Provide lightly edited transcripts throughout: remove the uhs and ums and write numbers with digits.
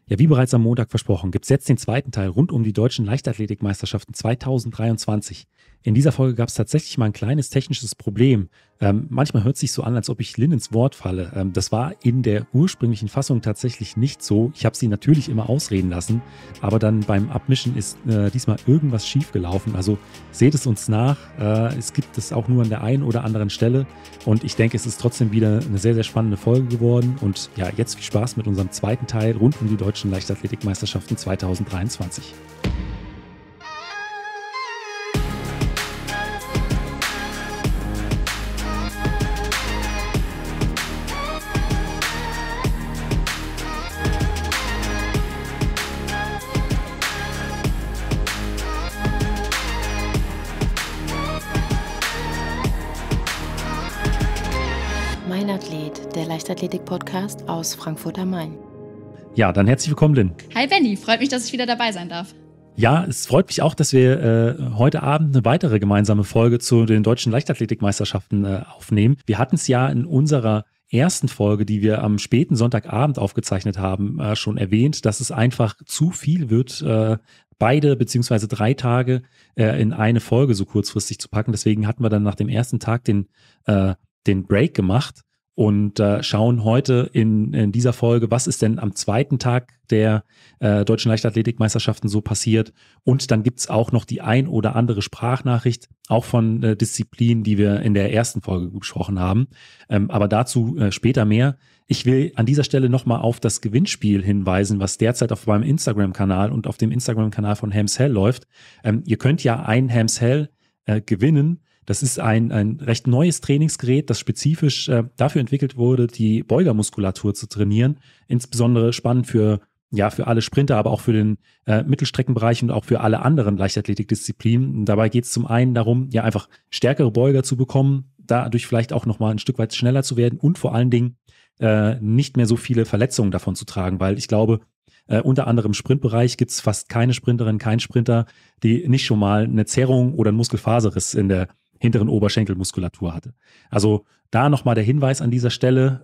Ja, wie bereits am Montag versprochen, gibt es jetzt den zweiten Teil rund um die deutschen Leichtathletikmeisterschaften 2023. In dieser Folge gab es tatsächlich mal ein kleines technisches Problem. Manchmal hört es sich so an, als ob ich Lynn ins Wort falle. Das war in der ursprünglichen Fassung tatsächlich nicht so. Ich habe sie natürlich immer ausreden lassen, aber dann beim Abmischen ist diesmal irgendwas schiefgelaufen. Also seht es uns nach. Es gibt es auch nur an der einen oder anderen Stelle. Und ich denke, es ist trotzdem wieder eine sehr, sehr spannende Folge geworden. Und ja, jetzt viel Spaß mit unserem zweiten Teil rund um die deutschen Leichtathletikmeisterschaften 2023. Mein Athlet, der Leichtathletik-Podcast aus Frankfurt am Main. Ja, dann herzlich willkommen, Lynn. Hi Benni, freut mich, dass ich wieder dabei sein darf. Ja, es freut mich auch, dass wir heute Abend eine weitere gemeinsame Folge zu den deutschen Leichtathletikmeisterschaften aufnehmen. Wir hatten es ja in unserer ersten Folge, die wir am späten Sonntagabend aufgezeichnet haben, schon erwähnt, dass es einfach zu viel wird, beide beziehungsweise 3 Tage in eine Folge so kurzfristig zu packen. Deswegen hatten wir dann nach dem ersten Tag den Break gemacht und schauen heute in dieser Folge, was ist denn am zweiten Tag der deutschen Leichtathletikmeisterschaften so passiert. Und dann gibt es auch noch die ein oder andere Sprachnachricht, auch von Disziplinen, die wir in der ersten Folge besprochen haben. Aber dazu später mehr. Ich will an dieser Stelle nochmal auf das Gewinnspiel hinweisen, was derzeit auf meinem Instagram-Kanal und auf dem Instagram-Kanal von Hams Hell läuft. Ihr könnt ja ein Hams Hell gewinnen. Das ist ein recht neues Trainingsgerät, das spezifisch dafür entwickelt wurde, die Beugermuskulatur zu trainieren. Insbesondere spannend für alle Sprinter, aber auch für den Mittelstreckenbereich und auch für alle anderen Leichtathletikdisziplinen. Dabei geht es zum einen darum, ja einfach stärkere Beuger zu bekommen, dadurch vielleicht auch nochmal ein Stück weit schneller zu werden und vor allen Dingen nicht mehr so viele Verletzungen davon zu tragen, weil ich glaube, unter anderem im Sprintbereich gibt es fast keine Sprinterin, keinen Sprinter, die nicht schon mal eine Zerrung oder einen Muskelfaserriss in der hinteren Oberschenkelmuskulatur hatte. Also da nochmal der Hinweis an dieser Stelle,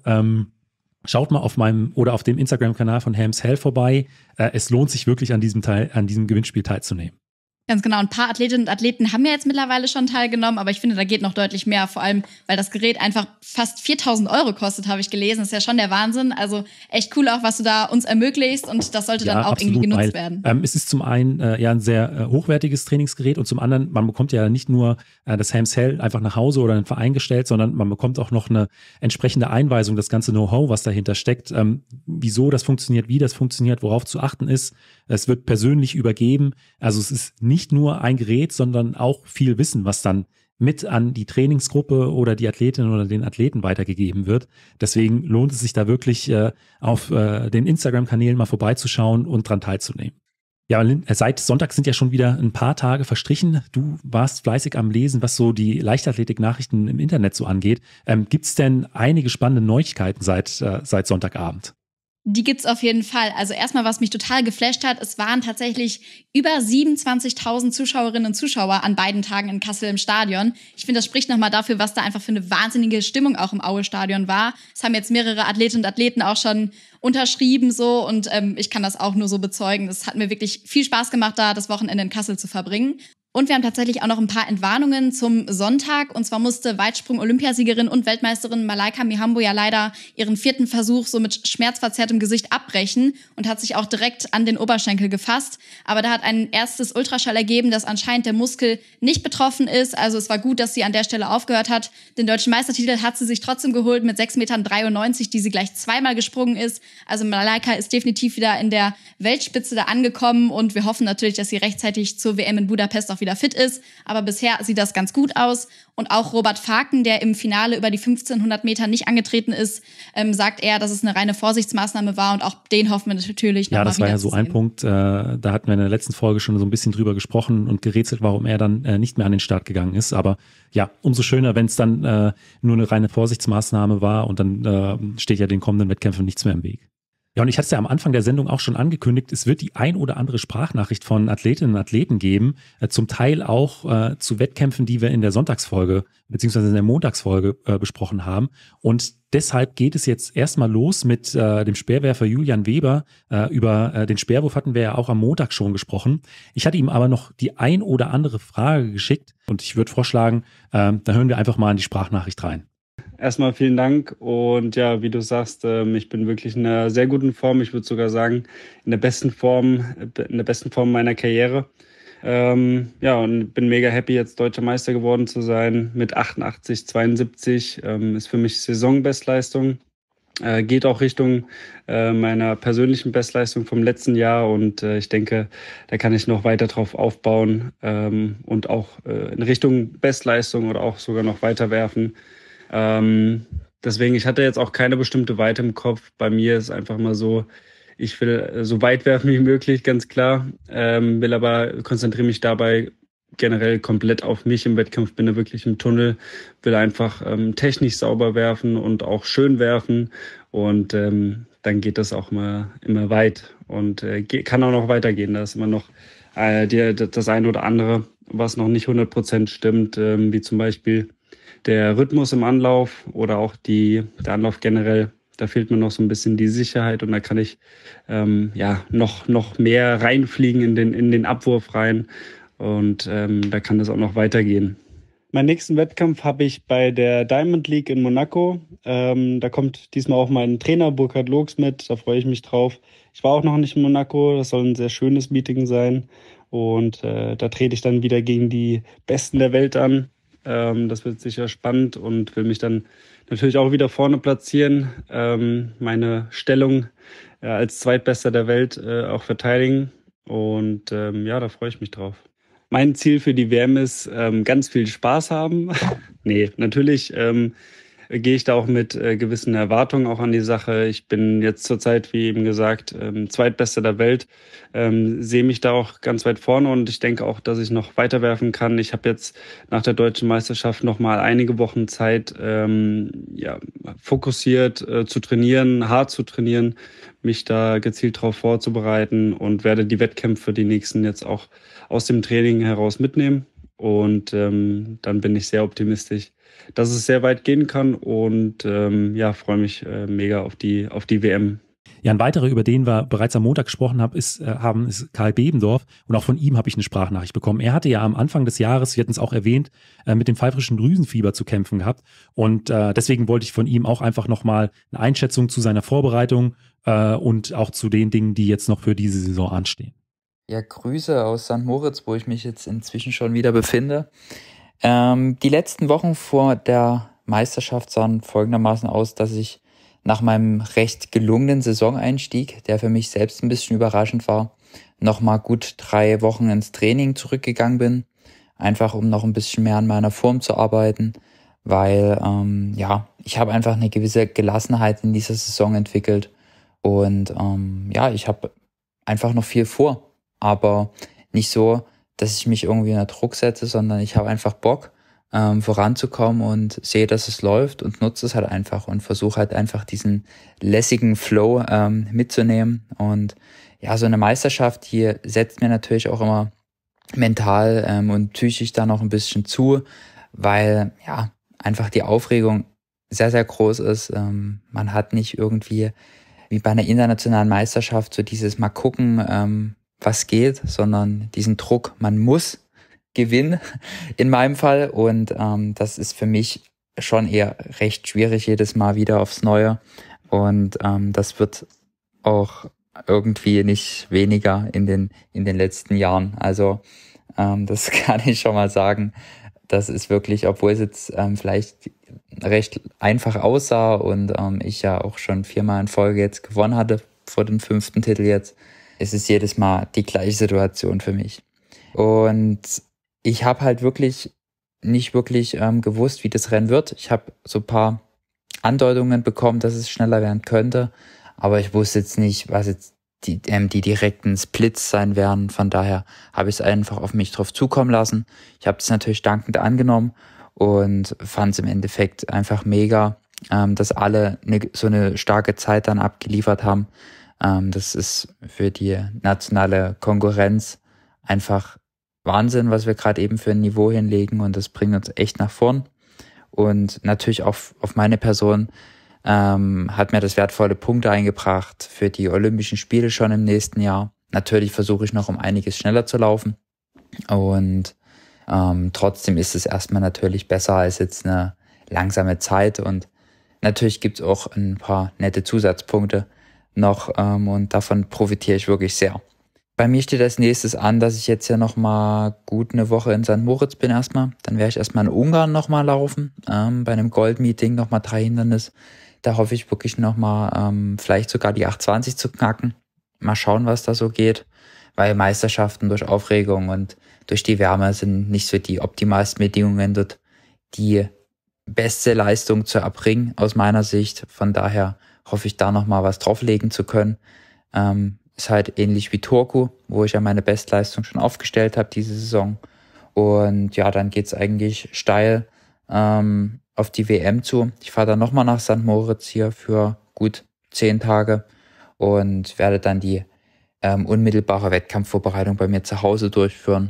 schaut mal auf meinem oder auf dem Instagram-Kanal von Hams Hell vorbei. Es lohnt sich wirklich an diesem Gewinnspiel teilzunehmen. Ganz genau, ein paar Athletinnen und Athleten haben ja jetzt mittlerweile schon teilgenommen, aber ich finde, da geht noch deutlich mehr, vor allem, weil das Gerät einfach fast 4.000 € kostet, habe ich gelesen. Das ist ja schon der Wahnsinn. Also echt cool auch, was du da uns ermöglicht und das sollte dann auch absolut, irgendwie genutzt werden. Es ist zum einen ein sehr hochwertiges Trainingsgerät und zum anderen, man bekommt ja nicht nur das Hams Hell einfach nach Hause oder in den Verein gestellt, sondern man bekommt auch noch eine entsprechende Einweisung, das ganze Know-how, was dahinter steckt, wieso das funktioniert, wie das funktioniert, worauf zu achten ist. Es wird persönlich übergeben. Also es ist nicht nur ein Gerät, sondern auch viel Wissen, was dann mit an die Trainingsgruppe oder die Athletin oder den Athleten weitergegeben wird. Deswegen lohnt es sich da wirklich auf den Instagram-Kanälen mal vorbeizuschauen und dran teilzunehmen. Ja, seit Sonntag sind ja schon wieder ein paar Tage verstrichen. Du warst fleißig am Lesen, was so die Leichtathletik-Nachrichten im Internet so angeht. Gibt es denn einige spannende Neuigkeiten seit Sonntagabend? Die gibt's auf jeden Fall. Also erstmal, was mich total geflasht hat, es waren tatsächlich über 27.000 Zuschauerinnen und Zuschauer an beiden Tagen in Kassel im Stadion. Ich finde, das spricht nochmal dafür, was da einfach für eine wahnsinnige Stimmung auch im Aue-Stadion war. Es haben jetzt mehrere Athletinnen und Athleten auch schon unterschrieben so und ich kann das auch nur so bezeugen. Es hat mir wirklich viel Spaß gemacht, da das Wochenende in Kassel zu verbringen. Und wir haben tatsächlich auch noch ein paar Entwarnungen zum Sonntag. Und zwar musste Weitsprung-Olympiasiegerin und Weltmeisterin Malaika Mihambo ja leider ihren 4. Versuch so mit schmerzverzerrtem Gesicht abbrechen und hat sich auch direkt an den Oberschenkel gefasst. Aber da hat ein erstes Ultraschall ergeben, dass anscheinend der Muskel nicht betroffen ist. Also es war gut, dass sie an der Stelle aufgehört hat. Den deutschen Meistertitel hat sie sich trotzdem geholt mit 6,93 Metern, die sie gleich 2-mal gesprungen ist. Also Malaika ist definitiv wieder in der Weltspitze da angekommen. Und wir hoffen natürlich, dass sie rechtzeitig zur WM in Budapest auch wieder fit ist, aber bisher sieht das ganz gut aus. Und auch Robert Faken, der im Finale über die 1500 Meter nicht angetreten ist, sagt er, dass es eine reine Vorsichtsmaßnahme war und auch den hoffen wir natürlich noch mal wieder zu sehen. Ja, das war ja so ein Punkt, da hatten wir in der letzten Folge schon so ein bisschen drüber gesprochen und gerätselt, warum er dann nicht mehr an den Start gegangen ist. Aber ja, umso schöner, wenn es dann nur eine reine Vorsichtsmaßnahme war und dann steht ja den kommenden Wettkämpfen nichts mehr im Weg. Ja, und ich hatte es ja am Anfang der Sendung auch schon angekündigt, es wird die ein oder andere Sprachnachricht von Athletinnen und Athleten geben, zum Teil auch zu Wettkämpfen, die wir in der Sonntagsfolge beziehungsweise in der Montagsfolge besprochen haben. Und deshalb geht es jetzt erstmal los mit dem Speerwerfer Julian Weber. Über den Speerwurf hatten wir ja auch am Montag schon gesprochen. Ich hatte ihm aber noch die ein oder andere Frage geschickt und ich würde vorschlagen, da hören wir einfach mal in die Sprachnachricht rein. Erstmal vielen Dank und ja, wie du sagst, ich bin wirklich in einer sehr guten Form. Ich würde sogar sagen, in der besten Form meiner Karriere. Ja, und bin mega happy, jetzt Deutscher Meister geworden zu sein mit 88,72. Ist für mich Saisonbestleistung. Geht auch Richtung meiner persönlichen Bestleistung vom letzten Jahr und ich denke, da kann ich noch weiter drauf aufbauen und auch in Richtung Bestleistung oder auch sogar noch weiter werfen. Deswegen, ich hatte jetzt auch keine bestimmte Weite im Kopf. Bei mir ist einfach mal so, ich will so weit werfen wie möglich, ganz klar, will aber konzentriere mich dabei generell komplett auf mich im Wettkampf, bin da wirklich im Tunnel, will einfach technisch sauber werfen und auch schön werfen und dann geht das auch immer weit und kann auch noch weitergehen. Da ist immer noch das eine oder andere, was noch nicht 100% stimmt, wie zum Beispiel der Rhythmus im Anlauf oder auch der Anlauf generell. Da fehlt mir noch so ein bisschen die Sicherheit und da kann ich noch mehr reinfliegen in den Abwurf rein und da kann das auch noch weitergehen. Meinen nächsten Wettkampf habe ich bei der Diamond League in Monaco. Da kommt diesmal auch mein Trainer Burkhard Loox mit, da freue ich mich drauf. Ich war auch noch nicht in Monaco, das soll ein sehr schönes Meeting sein und da trete ich dann wieder gegen die Besten der Welt an. Das wird sicher spannend und will mich dann natürlich auch wieder vorne platzieren, meine Stellung als Zweitbester der Welt auch verteidigen und da freue ich mich drauf. Mein Ziel für die WM ist, ganz viel Spaß haben. Nee, natürlich gehe ich da auch mit gewissen Erwartungen auch an die Sache. Ich bin jetzt zurzeit, wie eben gesagt, Zweitbester der Welt, sehe mich da auch ganz weit vorne und ich denke auch, dass ich noch weiterwerfen kann. Ich habe jetzt nach der Deutschen Meisterschaft noch mal einige Wochen Zeit, fokussiert zu trainieren, hart zu trainieren, mich da gezielt darauf vorzubereiten und werde die Wettkämpfe, die nächsten jetzt auch aus dem Training heraus mitnehmen. Und dann bin ich sehr optimistisch, dass es sehr weit gehen kann und freue mich mega auf die WM. Ja, ein weiterer, über den wir bereits am Montag gesprochen haben, ist Karl Bebendorf und auch von ihm habe ich eine Sprachnachricht bekommen. Er hatte ja am Anfang des Jahres, wir hatten es auch erwähnt, mit dem pfeifrischen Drüsenfieber zu kämpfen gehabt und deswegen wollte ich von ihm auch einfach nochmal eine Einschätzung zu seiner Vorbereitung und auch zu den Dingen, die jetzt noch für diese Saison anstehen. Ja, Grüße aus St. Moritz, wo ich mich jetzt inzwischen schon wieder befinde. Die letzten Wochen vor der Meisterschaft sahen folgendermaßen aus, dass ich nach meinem recht gelungenen Saisoneinstieg, der für mich selbst ein bisschen überraschend war, nochmal gut 3 Wochen ins Training zurückgegangen bin, einfach um noch ein bisschen mehr an meiner Form zu arbeiten, weil ich habe einfach eine gewisse Gelassenheit in dieser Saison entwickelt und ich habe einfach noch viel vor, aber nicht so, dass ich mich irgendwie unter Druck setze, sondern ich habe einfach Bock, voranzukommen und sehe, dass es läuft und nutze es halt einfach und versuche halt einfach diesen lässigen Flow mitzunehmen. Und ja, so eine Meisterschaft hier setzt mir natürlich auch immer mental und psychisch da noch ein bisschen zu, weil ja einfach die Aufregung sehr, sehr groß ist. Man hat nicht irgendwie wie bei einer internationalen Meisterschaft so dieses Mal gucken, was geht, sondern diesen Druck, man muss gewinnen in meinem Fall und das ist für mich schon eher recht schwierig jedes Mal wieder aufs Neue und das wird auch irgendwie nicht weniger in den letzten Jahren. Also das kann ich schon mal sagen. Das ist wirklich, obwohl es jetzt vielleicht recht einfach aussah und ich ja auch schon 4-mal in Folge jetzt gewonnen hatte vor dem 5. Titel jetzt, ist es jedes Mal die gleiche Situation für mich. Und ich habe halt nicht wirklich gewusst, wie das Rennen wird. Ich habe so ein paar Andeutungen bekommen, dass es schneller werden könnte, aber ich wusste jetzt nicht, was jetzt die direkten Splits sein werden. Von daher habe ich es einfach auf mich drauf zukommen lassen. Ich habe es natürlich dankend angenommen und fand es im Endeffekt einfach mega, dass alle so eine starke Zeit dann abgeliefert haben. Das ist für die nationale Konkurrenz einfach Wahnsinn, was wir gerade eben für ein Niveau hinlegen, und das bringt uns echt nach vorn. Und natürlich auch auf meine Person hat mir das wertvolle Punkte eingebracht für die Olympischen Spiele schon im nächsten Jahr. Natürlich versuche ich noch um einiges schneller zu laufen, und trotzdem ist es erstmal natürlich besser als jetzt eine langsame Zeit, und natürlich gibt es auch ein paar nette Zusatzpunkte noch, und davon profitiere ich wirklich sehr. Bei mir steht als nächstes an, dass ich jetzt ja nochmal gut eine Woche in St. Moritz bin erstmal. Dann werde ich erstmal in Ungarn nochmal laufen, bei einem Gold-Meeting nochmal 3 Hindernisse. Da hoffe ich wirklich nochmal vielleicht sogar die 820 zu knacken. Mal schauen, was da so geht, weil Meisterschaften durch Aufregung und durch die Wärme sind nicht so die optimalsten Bedingungen, dort die beste Leistung zu erbringen aus meiner Sicht. Von daher hoffe ich da nochmal was drauflegen zu können. Ist halt ähnlich wie Turku, wo ich ja meine Bestleistung schon aufgestellt habe diese Saison. Und ja, dann geht's eigentlich steil auf die WM zu. Ich fahre dann nochmal nach St. Moritz hier für gut 10 Tage und werde dann die unmittelbare Wettkampfvorbereitung bei mir zu Hause durchführen.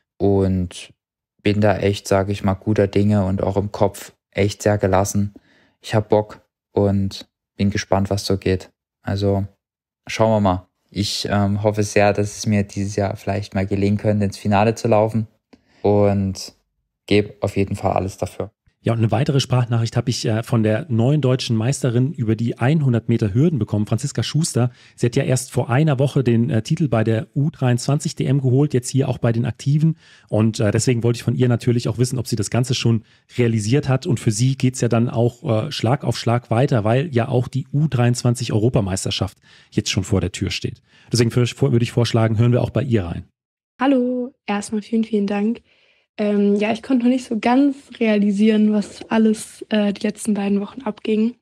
Und bin da echt, sage ich mal, guter Dinge und auch im Kopf echt sehr gelassen. Ich habe Bock und bin gespannt, was so geht. Also schauen wir mal. Ich hoffe sehr, dass es mir dieses Jahr vielleicht mal gelingen könnte, ins Finale zu laufen, und gebe auf jeden Fall alles dafür. Ja, und eine weitere Sprachnachricht habe ich von der neuen deutschen Meisterin über die 100 Meter Hürden bekommen, Franziska Schuster. Sie hat ja erst vor einer Woche den Titel bei der U23 DM geholt, jetzt hier auch bei den Aktiven. Und deswegen wollte ich von ihr natürlich auch wissen, ob sie das Ganze schon realisiert hat. Und für sie geht's ja dann auch Schlag auf Schlag weiter, weil ja auch die U23 Europameisterschaft jetzt schon vor der Tür steht. Deswegen würde ich vorschlagen, hören wir auch bei ihr rein. Hallo, erstmal vielen Dank. Ja, ich konnte noch nicht so ganz realisieren, was alles die letzten beiden Wochen abging.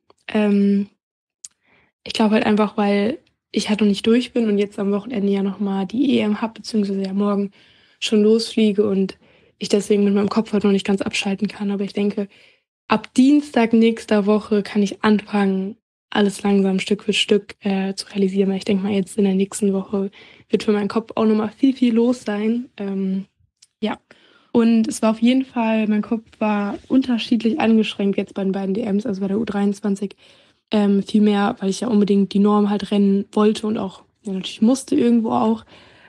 Ich glaube halt einfach, weil ich halt noch nicht durch bin und jetzt am Wochenende ja nochmal die EM habe, beziehungsweise ja morgen schon losfliege und ich deswegen mit meinem Kopf halt noch nicht ganz abschalten kann. Aber ich denke, ab Dienstag nächster Woche kann ich anfangen, alles langsam Stück für Stück zu realisieren. Weil ich denke mal, jetzt in der nächsten Woche wird für meinen Kopf auch nochmal viel los sein. Ja. Und es war auf jeden Fall, mein Kopf war unterschiedlich angeschränkt jetzt bei den beiden DMs, also bei der U23 viel mehr, weil ich ja unbedingt die Norm halt rennen wollte und auch ja, natürlich musste irgendwo auch.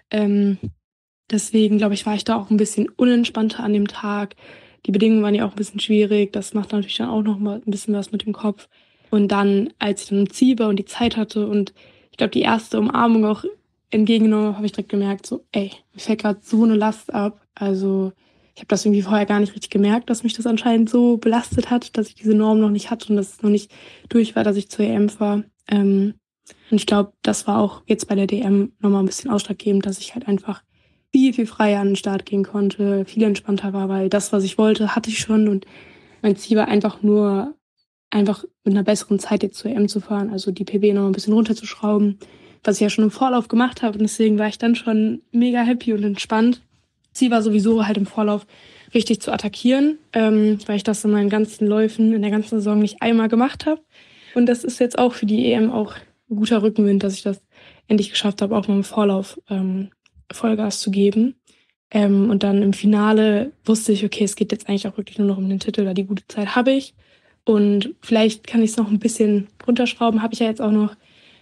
Deswegen, glaube ich, war ich da auch ein bisschen unentspannter an dem Tag. Die Bedingungen waren ja auch ein bisschen schwierig, das macht natürlich dann auch noch mal ein bisschen was mit dem Kopf. Und dann, als ich dann im Ziel war und die Zeit hatte und ich glaube, die erste Umarmung auch entgegengenommen habe, habe ich direkt gemerkt, so, ey, mir fällt gerade so eine Last ab. Also ich habe das irgendwie vorher gar nicht richtig gemerkt, dass mich das anscheinend so belastet hat, dass ich diese Norm noch nicht hatte und dass es noch nicht durch war, dass ich zur EM war. Und ich glaube, das war auch jetzt bei der DM nochmal ein bisschen ausschlaggebend, dass ich halt einfach viel freier an den Start gehen konnte, viel entspannter war, weil das, was ich wollte, hatte ich schon und mein Ziel war einfach nur, einfach mit einer besseren Zeit jetzt zur EM zu fahren, also die PB noch ein bisschen runterzuschrauben, was ich ja schon im Vorlauf gemacht habe und deswegen war ich dann schon mega happy und entspannt. Ziel war sowieso halt im Vorlauf richtig zu attackieren, weil ich das in meinen ganzen Läufen in der ganzen Saison nicht einmal gemacht habe. Und das ist jetzt auch für die EM auch ein guter Rückenwind, dass ich das endlich geschafft habe, auch mal im Vorlauf Vollgas zu geben. Und dann im Finale wusste ich, okay, es geht jetzt eigentlich auch wirklich nur noch um den Titel, da die gute Zeit habe ich. Und vielleicht kann ich es noch ein bisschen runterschrauben, habe ich ja jetzt auch noch.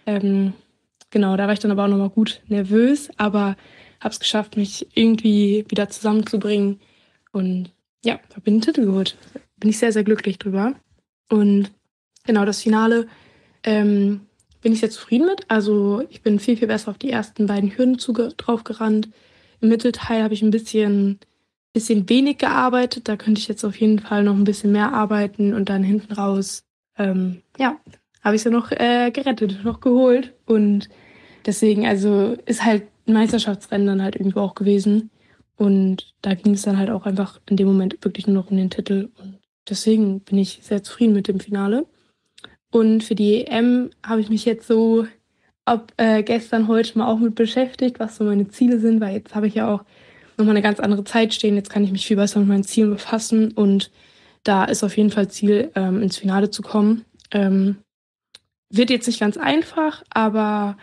Genau, da war ich dann aber auch nochmal gut nervös, aber habe es geschafft, mich irgendwie wieder zusammenzubringen. Und ja, habe den Titel geholt. Bin ich sehr glücklich drüber. Und genau, das Finale bin ich sehr zufrieden mit. Also ich bin viel besser auf die ersten beiden Hürden drauf gerannt. Im Mittelteil habe ich ein bisschen wenig gearbeitet. Da könnte ich jetzt auf jeden Fall noch ein bisschen mehr arbeiten. Und dann hinten raus, habe ich es ja noch gerettet, noch geholt. Und deswegen, also ist halt ein Meisterschaftsrennen dann halt irgendwo auch gewesen. Und da ging es dann halt auch einfach in dem Moment wirklich nur noch um den Titel. Und deswegen bin ich sehr zufrieden mit dem Finale. Und für die EM habe ich mich jetzt so gestern, heute mal auch mit beschäftigt, was so meine Ziele sind, weil jetzt habe ich ja auch nochmal eine ganz andere Zeit stehen. Jetzt kann ich mich viel besser mit meinen Zielen befassen und da ist auf jeden Fall Ziel, ins Finale zu kommen. Wird jetzt nicht ganz einfach, aber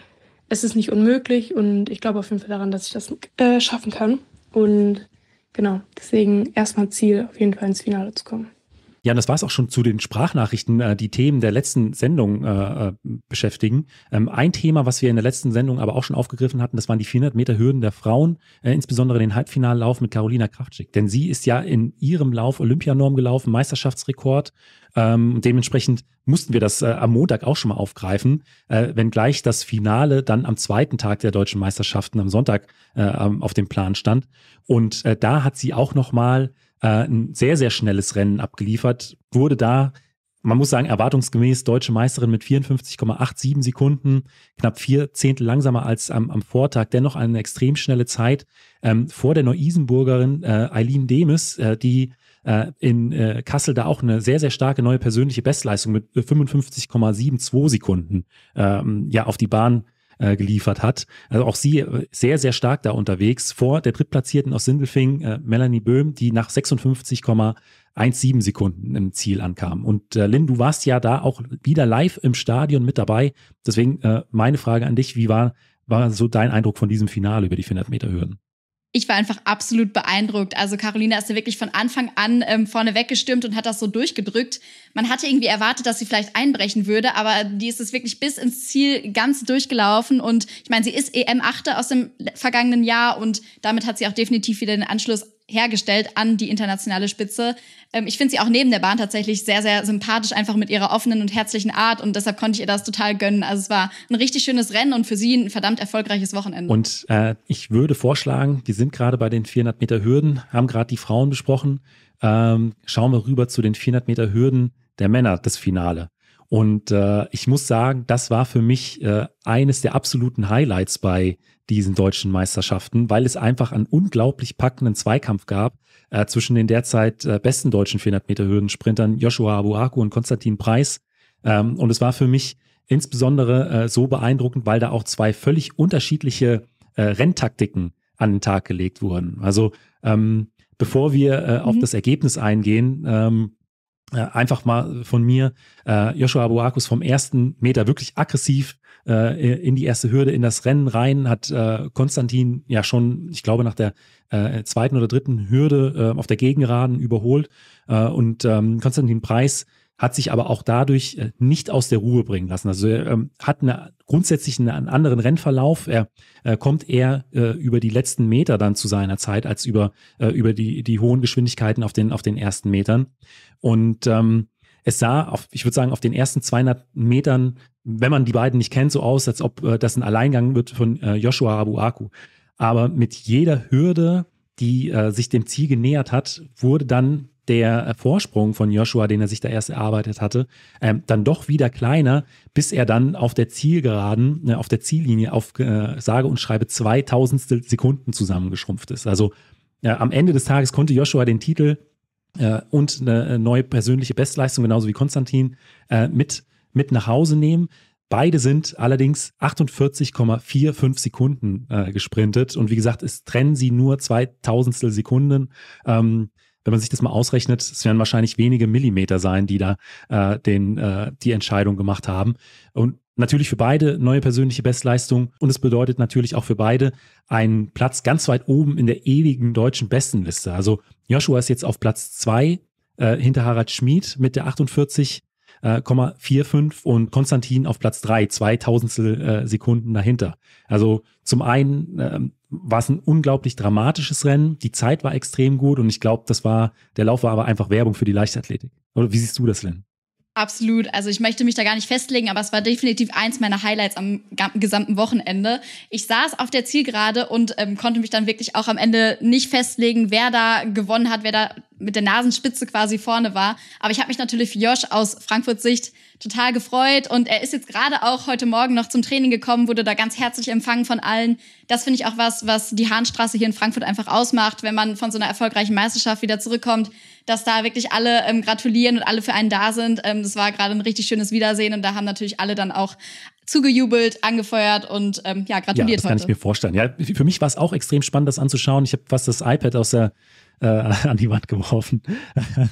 es ist nicht unmöglich und ich glaube auf jeden Fall daran, dass ich das schaffen kann. Und genau, deswegen erstmal Ziel, auf jeden Fall ins Finale zu kommen. Ja, und das war es auch schon zu den Sprachnachrichten, die Themen der letzten Sendung beschäftigen. Ein Thema, was wir in der letzten Sendung aber auch schon aufgegriffen hatten, das waren die 400 Meter Hürden der Frauen, insbesondere den Halbfinallauf mit Carolina Kraftschick. Denn sie ist ja in ihrem Lauf Olympianorm gelaufen, Meisterschaftsrekord. Dementsprechend mussten wir das am Montag auch schon mal aufgreifen, wenngleich das Finale dann am zweiten Tag der deutschen Meisterschaften am Sonntag auf dem Plan stand. Und da hat sie auch noch-mal ein sehr, sehr schnelles Rennen abgeliefert, wurde da, man muss sagen, erwartungsgemäß deutsche Meisterin mit 54,87 Sekunden, knapp 4 Zehntel langsamer als am Vortag, dennoch eine extrem schnelle Zeit vor der Neu-Isenburgerin Eileen Demes, die in Kassel da auch eine sehr, sehr starke neue persönliche Bestleistung mit 55,72 Sekunden auf die Bahn geliefert hat. Also auch sie sehr, sehr stark da unterwegs. Vor der Drittplatzierten aus Sindelfingen, Melanie Böhm, die nach 56,17 Sekunden im Ziel ankam. Und Lynn, du warst ja da auch wieder live im Stadion mit dabei. Deswegen meine Frage an dich, wie war so dein Eindruck von diesem Finale über die 400 Meter Hürden? Ich war einfach absolut beeindruckt. Also Carolina ist ja wirklich von Anfang an vorne weggestürmt und hat das so durchgedrückt. Man hatte irgendwie erwartet, dass sie vielleicht einbrechen würde, aber die ist es wirklich bis ins Ziel ganz durchgelaufen. Und ich meine, sie ist EM-Achte aus dem vergangenen Jahr und damit hat sie auch definitiv wieder den Anschluss hergestellt an die internationale Spitze. Ich finde sie auch neben der Bahn tatsächlich sehr, sehr sympathisch, einfach mit ihrer offenen und herzlichen Art und deshalb konnte ich ihr das total gönnen. Also es war ein richtig schönes Rennen und für sie ein verdammt erfolgreiches Wochenende. Und ich würde vorschlagen, wir sind gerade bei den 400 Meter Hürden, haben gerade die Frauen besprochen. Schauen wir rüber zu den 400 Meter Hürden der Männer, das Finale. Und ich muss sagen, das war für mich eines der absoluten Highlights bei diesen deutschen Meisterschaften, weil es einfach einen unglaublich packenden Zweikampf gab zwischen den derzeit besten deutschen 400 Meter Hürdensprintern Joshua Abuaku und Konstantin Preis. Und es war für mich insbesondere so beeindruckend, weil da auch zwei völlig unterschiedliche Renntaktiken an den Tag gelegt wurden. Also bevor wir auf das Ergebnis eingehen, einfach mal von mir, Joshua Abuaku ist vom ersten Meter wirklich aggressiv in die erste Hürde, in das Rennen rein, hat Konstantin ja schon, ich glaube, nach der zweiten oder dritten Hürde auf der Gegengeraden überholt und Konstantin Preis hat sich aber auch dadurch nicht aus der Ruhe bringen lassen. Also er hat grundsätzlich einen anderen Rennverlauf. Er kommt eher über die letzten Meter dann zu seiner Zeit als über die hohen Geschwindigkeiten auf den ersten Metern. Und es sah, ich würde sagen, auf den ersten 200 Metern, wenn man die beiden nicht kennt, so aus, als ob das ein Alleingang wird von Joshua Abuaku. Aber mit jeder Hürde, die sich dem Ziel genähert hat, wurde dann der Vorsprung von Joshua, den er sich da erst erarbeitet hatte, dann doch wieder kleiner, bis er dann auf der Zielgeraden, auf der Ziellinie auf sage und schreibe 2000 Sekunden zusammengeschrumpft ist. Also am Ende des Tages konnte Joshua den Titel und eine neue persönliche Bestleistung, genauso wie Konstantin, mit nach Hause nehmen. Beide sind allerdings 48,45 Sekunden gesprintet. Und wie gesagt, es trennen sie nur 2000 Sekunden. Wenn man sich das mal ausrechnet, es werden wahrscheinlich wenige Millimeter sein, die da die Entscheidung gemacht haben. Und natürlich für beide neue persönliche Bestleistung. Und es bedeutet natürlich auch für beide einen Platz ganz weit oben in der ewigen deutschen Bestenliste. Also Joshua ist jetzt auf Platz 2 hinter Harald Schmid mit der 48,45 und Konstantin auf Platz 3, 2000 Sekunden dahinter. Also zum einen war es ein unglaublich dramatisches Rennen, die Zeit war extrem gut und ich glaube, der Lauf war aber einfach Werbung für die Leichtathletik. Oder wie siehst du das, Lynn? Absolut. Also ich möchte mich da gar nicht festlegen, aber es war definitiv eins meiner Highlights am gesamten Wochenende. Ich saß auf der Zielgerade und konnte mich dann wirklich auch am Ende nicht festlegen, wer da gewonnen hat, wer da mit der Nasenspitze quasi vorne war. Aber ich habe mich natürlich für Josh aus Frankfurts Sicht total gefreut und er ist jetzt gerade auch heute Morgen noch zum Training gekommen, wurde da ganz herzlich empfangen von allen. Das finde ich auch was die Hahnstraße hier in Frankfurt einfach ausmacht, wenn man von so einer erfolgreichen Meisterschaft wieder zurückkommt, dass da wirklich alle gratulieren und alle für einen da sind. Das war gerade ein richtig schönes Wiedersehen und da haben natürlich alle dann auch zugejubelt, angefeuert und gratuliert heute. Ja, das kann ich mir vorstellen. Ja, für mich war es auch extrem spannend, das anzuschauen. Ich habe fast das iPad an die Wand geworfen.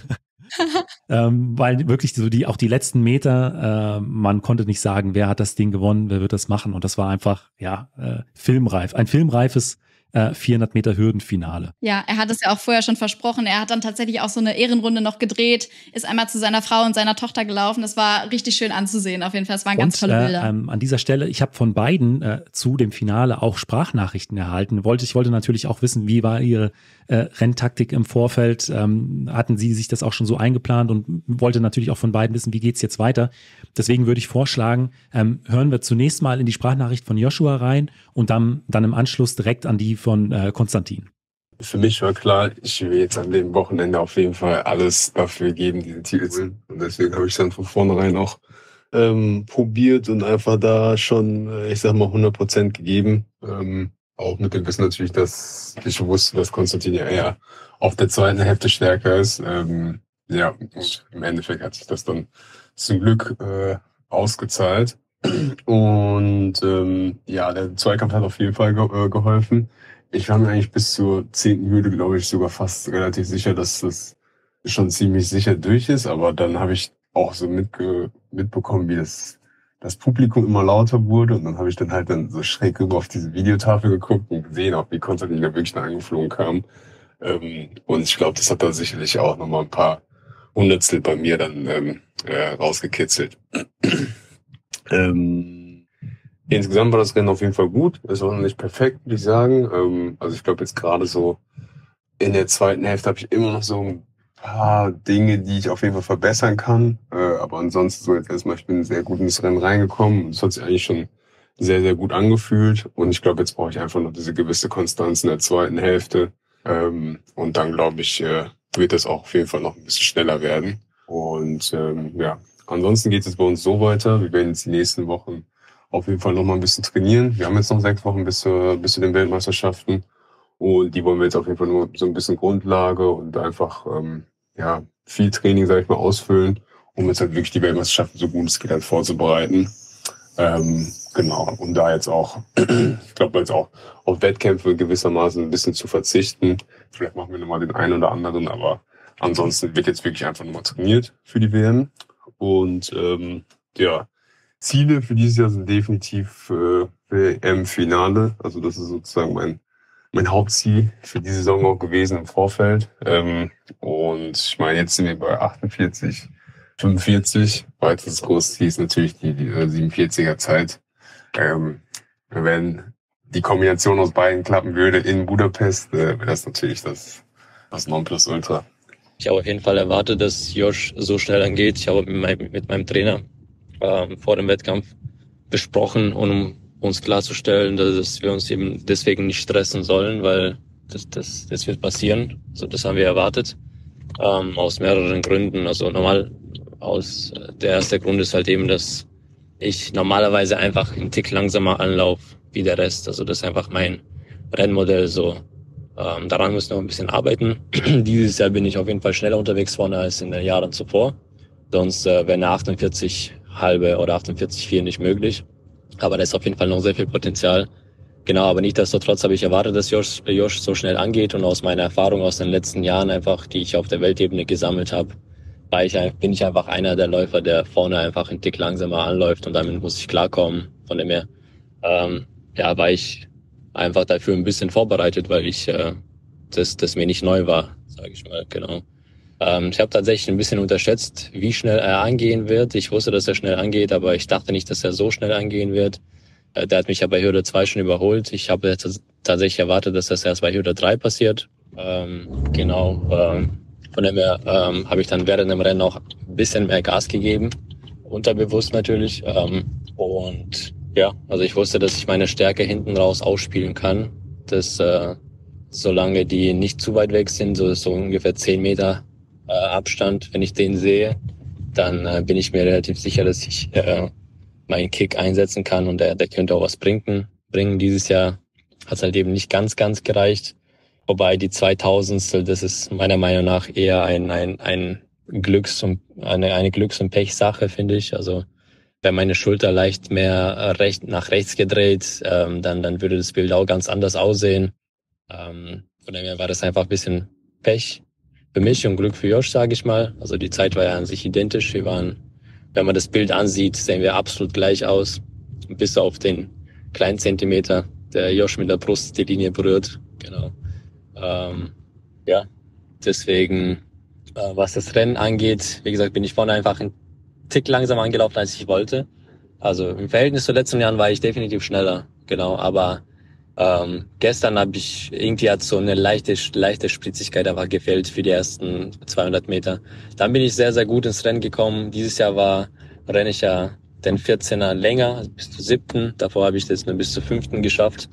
weil wirklich so auch die letzten Meter, man konnte nicht sagen, wer hat das Ding gewonnen, wer wird das machen. Und das war einfach, filmreif. Ein filmreifes 400 Meter Hürdenfinale. Ja, er hat es ja auch vorher schon versprochen. Er hat dann tatsächlich auch so eine Ehrenrunde noch gedreht, ist einmal zu seiner Frau und seiner Tochter gelaufen. Das war richtig schön anzusehen auf jeden Fall. Es waren ganz tolle Bilder. An dieser Stelle, ich habe von beiden zu dem Finale auch Sprachnachrichten erhalten. Ich wollte natürlich auch wissen, wie war ihre Renntaktik im Vorfeld? Hatten sie sich das auch schon so eingeplant und wollte natürlich auch von beiden wissen, wie geht's jetzt weiter? Deswegen würde ich vorschlagen, hören wir zunächst mal in die Sprachnachricht von Joshua rein und dann im Anschluss direkt an die von Konstantin. Für mich war klar, ich will jetzt an dem Wochenende auf jeden Fall alles dafür geben, diesen Titel zu holen. Und deswegen habe ich dann von vornherein auch probiert und einfach da schon, 100% gegeben. Auch mit dem Wissen natürlich, dass ich wusste, dass Konstantin ja eher auf der zweiten Hälfte stärker ist. Und im Endeffekt hat sich das dann zum Glück ausgezahlt. Und der Zweikampf hat auf jeden Fall geholfen. Ich war mir eigentlich bis zur 10. Hürde, glaube ich, sogar fast relativ sicher, dass das schon ziemlich sicher durch ist. Aber dann habe ich auch so mitbekommen, wie das Publikum immer lauter wurde. Und dann habe ich dann so schräg rüber auf diese Videotafel geguckt und gesehen, auch wie Konstantin da wirklich angeflogen kam. Und ich glaube, das hat da sicherlich auch nochmal ein paar Hundertstel bei mir dann rausgekitzelt. Insgesamt war das Rennen auf jeden Fall gut. Es war noch nicht perfekt, würde ich sagen. Also ich glaube jetzt gerade so in der zweiten Hälfte habe ich immer noch so ein paar Dinge, die ich auf jeden Fall verbessern kann. Aber ansonsten so jetzt erstmal, ich bin sehr gut ins Rennen reingekommen. Es hat sich eigentlich schon sehr, sehr gut angefühlt. Und ich glaube, jetzt brauche ich einfach noch diese gewisse Konstanz in der zweiten Hälfte. Und dann, glaube ich, wird das auch auf jeden Fall noch ein bisschen schneller werden. Und ansonsten geht es jetzt bei uns so weiter. Wir werden jetzt die nächsten Wochen auf jeden Fall noch mal ein bisschen trainieren. Wir haben jetzt noch 6 Wochen bis zu den Weltmeisterschaften. Und die wollen wir jetzt auf jeden Fall nur so ein bisschen Grundlage und einfach viel Training, sag ich mal, ausfüllen, um jetzt halt wirklich die Weltmeisterschaften so gut es geht halt vorzubereiten. Um da jetzt auch, ich glaube jetzt auch auf Wettkämpfe gewissermaßen ein bisschen zu verzichten. Vielleicht machen wir nochmal den einen oder anderen, aber ansonsten wird jetzt wirklich einfach nochmal trainiert für die WM. Und Ziele für dieses Jahr sind definitiv WM-Finale. Also das ist sozusagen mein Hauptziel für die Saison auch gewesen im Vorfeld. Und ich meine, jetzt sind wir bei 48, 45. Weiteres großes Ziel ist natürlich die 47er Zeit. Wenn die Kombination aus beiden klappen würde in Budapest, wäre das natürlich das Nonplusultra. Ich habe auf jeden Fall erwartet, dass Josh so schnell angeht. Ich habe mit meinem Trainer vor dem Wettkampf besprochen, um uns klarzustellen, dass wir uns eben deswegen nicht stressen sollen, weil das wird passieren. Also das haben wir erwartet. Aus mehreren Gründen. Also der erste Grund ist halt eben, dass ich normalerweise einfach einen Tick langsamer anlaufe wie der Rest. Also das ist einfach mein Rennmodell so. Daran müssen wir noch ein bisschen arbeiten. Dieses Jahr bin ich auf jeden Fall schneller unterwegs vorne als in den Jahren zuvor. Sonst wäre eine 48,5 oder 48,4 nicht möglich. Aber da ist auf jeden Fall noch sehr viel Potenzial. Genau, aber nichtsdestotrotz habe ich erwartet, dass Josh so schnell angeht. Und aus meiner Erfahrung aus den letzten Jahren einfach, die ich auf der Weltebene gesammelt habe, bin ich einfach einer der Läufer, der vorne einfach einen Tick langsamer anläuft. Und damit muss ich klarkommen. Von dem her war ich einfach dafür ein bisschen vorbereitet, weil das mir nicht neu war, sage ich mal, genau. Ich habe tatsächlich ein bisschen unterschätzt, wie schnell er angehen wird. Ich wusste, dass er schnell angeht, aber ich dachte nicht, dass er so schnell angehen wird. Der hat mich ja bei Hürde 2 schon überholt. Ich habe tatsächlich erwartet, dass das erst bei Hürde 3 passiert. Von dem her habe ich dann während dem Rennen auch ein bisschen mehr Gas gegeben, unterbewusst natürlich. Also ich wusste, dass ich meine Stärke hinten raus ausspielen kann. Dass solange die nicht zu weit weg sind, so ungefähr 10 Meter Abstand, wenn ich den sehe, dann bin ich mir relativ sicher, dass ich meinen Kick einsetzen kann und der könnte auch was bringen. Dieses Jahr hat es halt eben nicht ganz gereicht. Wobei die 2000stel, das ist meiner Meinung nach eher eine Glücks- und Pechsache, finde ich. Also wäre meine Schulter leicht mehr nach rechts gedreht, dann würde das Bild auch ganz anders aussehen. Von daher war das einfach ein bisschen Pech für mich und Glück für Josh, sage ich mal. Also die Zeit war ja an sich identisch. Wir waren, wenn man das Bild ansieht, sehen wir absolut gleich aus. Bis auf den kleinen Zentimeter, der Josh mit der Brust die Linie berührt. Genau. Ja, deswegen, was das Rennen angeht, wie gesagt, bin ich vorne einfach einen Tick langsamer angelaufen, als ich wollte. Also im Verhältnis zu letzten Jahren war ich definitiv schneller. Genau, aber gestern habe ich, irgendwie hat so eine leichte Spritzigkeit einfach gefehlt für die ersten 200 Meter. Dann bin ich sehr, sehr gut ins Rennen gekommen. Dieses Jahr renne ich ja den 14er länger, also bis zur 7. Davor habe ich das nur bis zur 5. geschafft.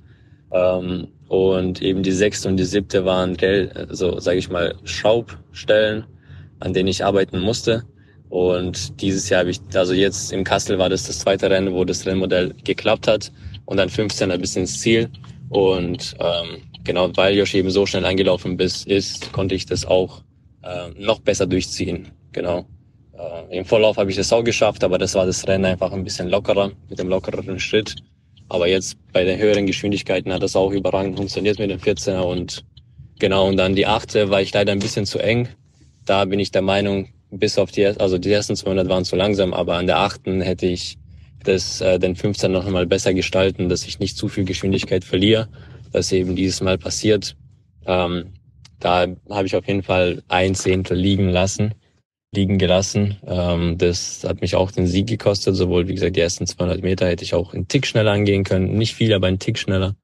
Und eben die 6. und die 7. waren, so sage ich mal, Schraubstellen, an denen ich arbeiten musste. Und dieses Jahr habe ich, also jetzt im Kassel war das zweite Rennen, wo das Rennmodell geklappt hat. Und dann 15er bis ins Ziel. Und genau, weil Josh eben so schnell angelaufen ist, konnte ich das auch noch besser durchziehen. Genau. Im Vorlauf habe ich das auch geschafft, aber das war das Rennen einfach ein bisschen lockerer, mit dem lockereren Schritt. Aber jetzt bei den höheren Geschwindigkeiten hat das auch überragend funktioniert mit dem 14er. Und genau, und dann die 8. war ich leider ein bisschen zu eng. Da bin ich der Meinung, bis auf die ersten 200 waren zu langsam, aber an der 8. hätte ich den 15 noch mal besser gestalten, dass ich nicht zu viel Geschwindigkeit verliere, dass eben dieses Mal passiert. Da habe ich auf jeden Fall 1/10 liegen gelassen. Das hat mich auch den Sieg gekostet, sowohl, wie gesagt, die ersten 200 Meter hätte ich auch einen Tick schneller angehen können. Nicht viel, aber einen Tick schneller.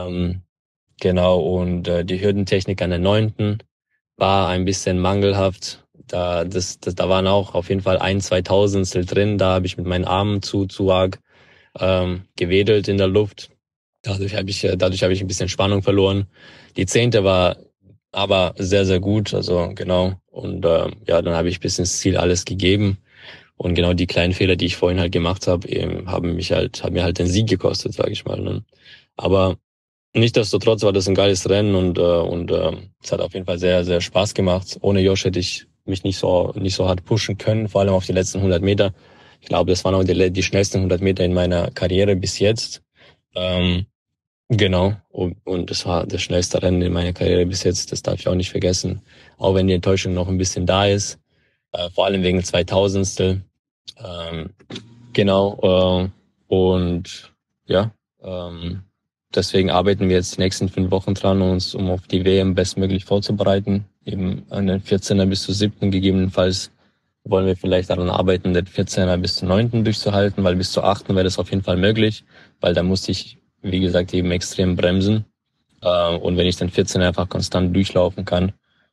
Genau, und die Hürdentechnik an der 9. war ein bisschen mangelhaft. Da waren auch auf jeden Fall 1/2000 drin. Da habe ich mit meinen Armen zu arg gewedelt in der Luft. Dadurch habe ich ein bisschen Spannung verloren. Die 10. war aber sehr, sehr gut. Also genau. Und ja, dann habe ich bis ins Ziel alles gegeben. Und genau die kleinen Fehler, die ich vorhin halt gemacht habe, haben mir halt den Sieg gekostet, sage ich mal. Ne? Aber nichtsdestotrotz war das ein geiles Rennen und es hat auf jeden Fall sehr, sehr Spaß gemacht. Ohne Josh hätte ich mich nicht so hart pushen können, vor allem auf die letzten 100 Meter. Ich glaube, das waren auch die schnellsten 100 Meter in meiner Karriere bis jetzt. Genau, und das war das schnellste Rennen in meiner Karriere bis jetzt, das darf ich auch nicht vergessen. Auch wenn die Enttäuschung noch ein bisschen da ist, vor allem wegen 2000. Genau, und ja, deswegen arbeiten wir jetzt die nächsten 5 Wochen dran, um auf die WM bestmöglich vorzubereiten. Eben an den 14er bis zur 7. gegebenenfalls wollen wir vielleicht daran arbeiten, den 14er bis zur 9. durchzuhalten, weil bis zur 8. wäre das auf jeden Fall möglich, weil da musste ich, wie gesagt, eben extrem bremsen. Und wenn ich den 14er einfach konstant durchlaufen kann,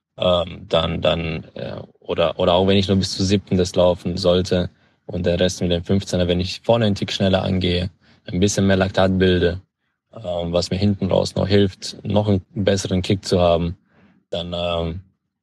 oder auch wenn ich nur bis zur 7. das laufen sollte und der Rest mit dem 15er, wenn ich vorne einen Tick schneller angehe, ein bisschen mehr Laktat bilde, was mir hinten raus noch hilft, noch einen besseren Kick zu haben, dann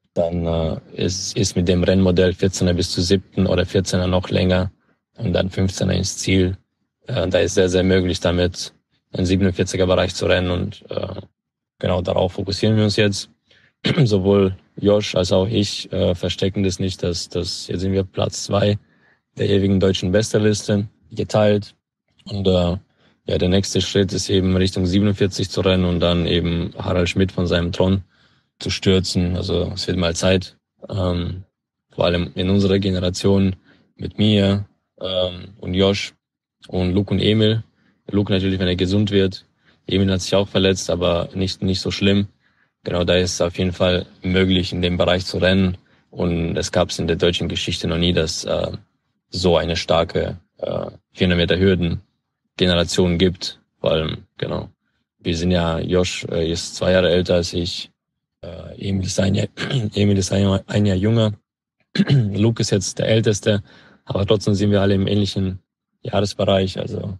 ist mit dem Rennmodell 14er bis zur 7. oder 14er noch länger und dann 15er ins Ziel. Da ist sehr, sehr möglich, damit einen 47er Bereich zu rennen und genau darauf fokussieren wir uns jetzt. Sowohl Josh als auch ich verstecken das nicht, dass jetzt sind wir Platz 2 der ewigen deutschen Besterliste geteilt und ja, der nächste Schritt ist eben Richtung 47 zu rennen und dann eben Harald Schmidt von seinem Thron zu stürzen. Also es wird mal Zeit, vor allem in unserer Generation mit mir und Josh und Luke und Emil. Luke natürlich, wenn er gesund wird. Emil hat sich auch verletzt, aber nicht so schlimm. Genau, da ist es auf jeden Fall möglich, in dem Bereich zu rennen. Und es gab es in der deutschen Geschichte noch nie, dass so eine starke 400 Meter Hürden-Generation gibt. Vor allem, genau. Wir sind ja, Josh ist 2 Jahre älter als ich. Emil ist ein Jahr jünger. Luke ist jetzt der Älteste. Aber trotzdem sind wir alle im ähnlichen Jahresbereich. Also,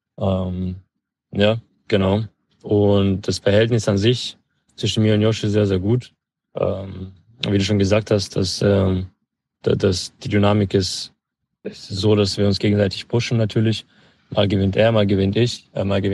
ja, genau. Und das Verhältnis an sich zwischen mir und Josh ist sehr, sehr gut. Wie du schon gesagt hast, dass die Dynamik ist so, dass wir uns gegenseitig pushen natürlich. Mal gewinnt er, mal gewinne ich.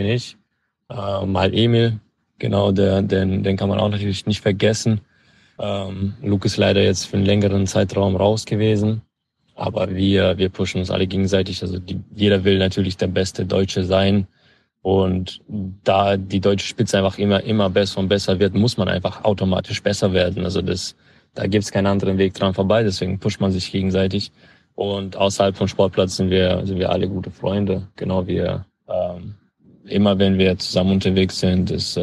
Mal Emil, genau, den kann man auch natürlich nicht vergessen. Luke ist leider jetzt für einen längeren Zeitraum raus gewesen. Aber wir pushen uns alle gegenseitig. Also jeder will natürlich der beste Deutsche sein. Und da die deutsche Spitze einfach immer besser und besser wird, muss man einfach automatisch besser werden. Also das da gibt's keinen anderen Weg dran vorbei, deswegen pusht man sich gegenseitig. Und außerhalb vom Sportplatz sind wir alle gute Freunde. Genau, wir immer wenn wir zusammen unterwegs sind, ist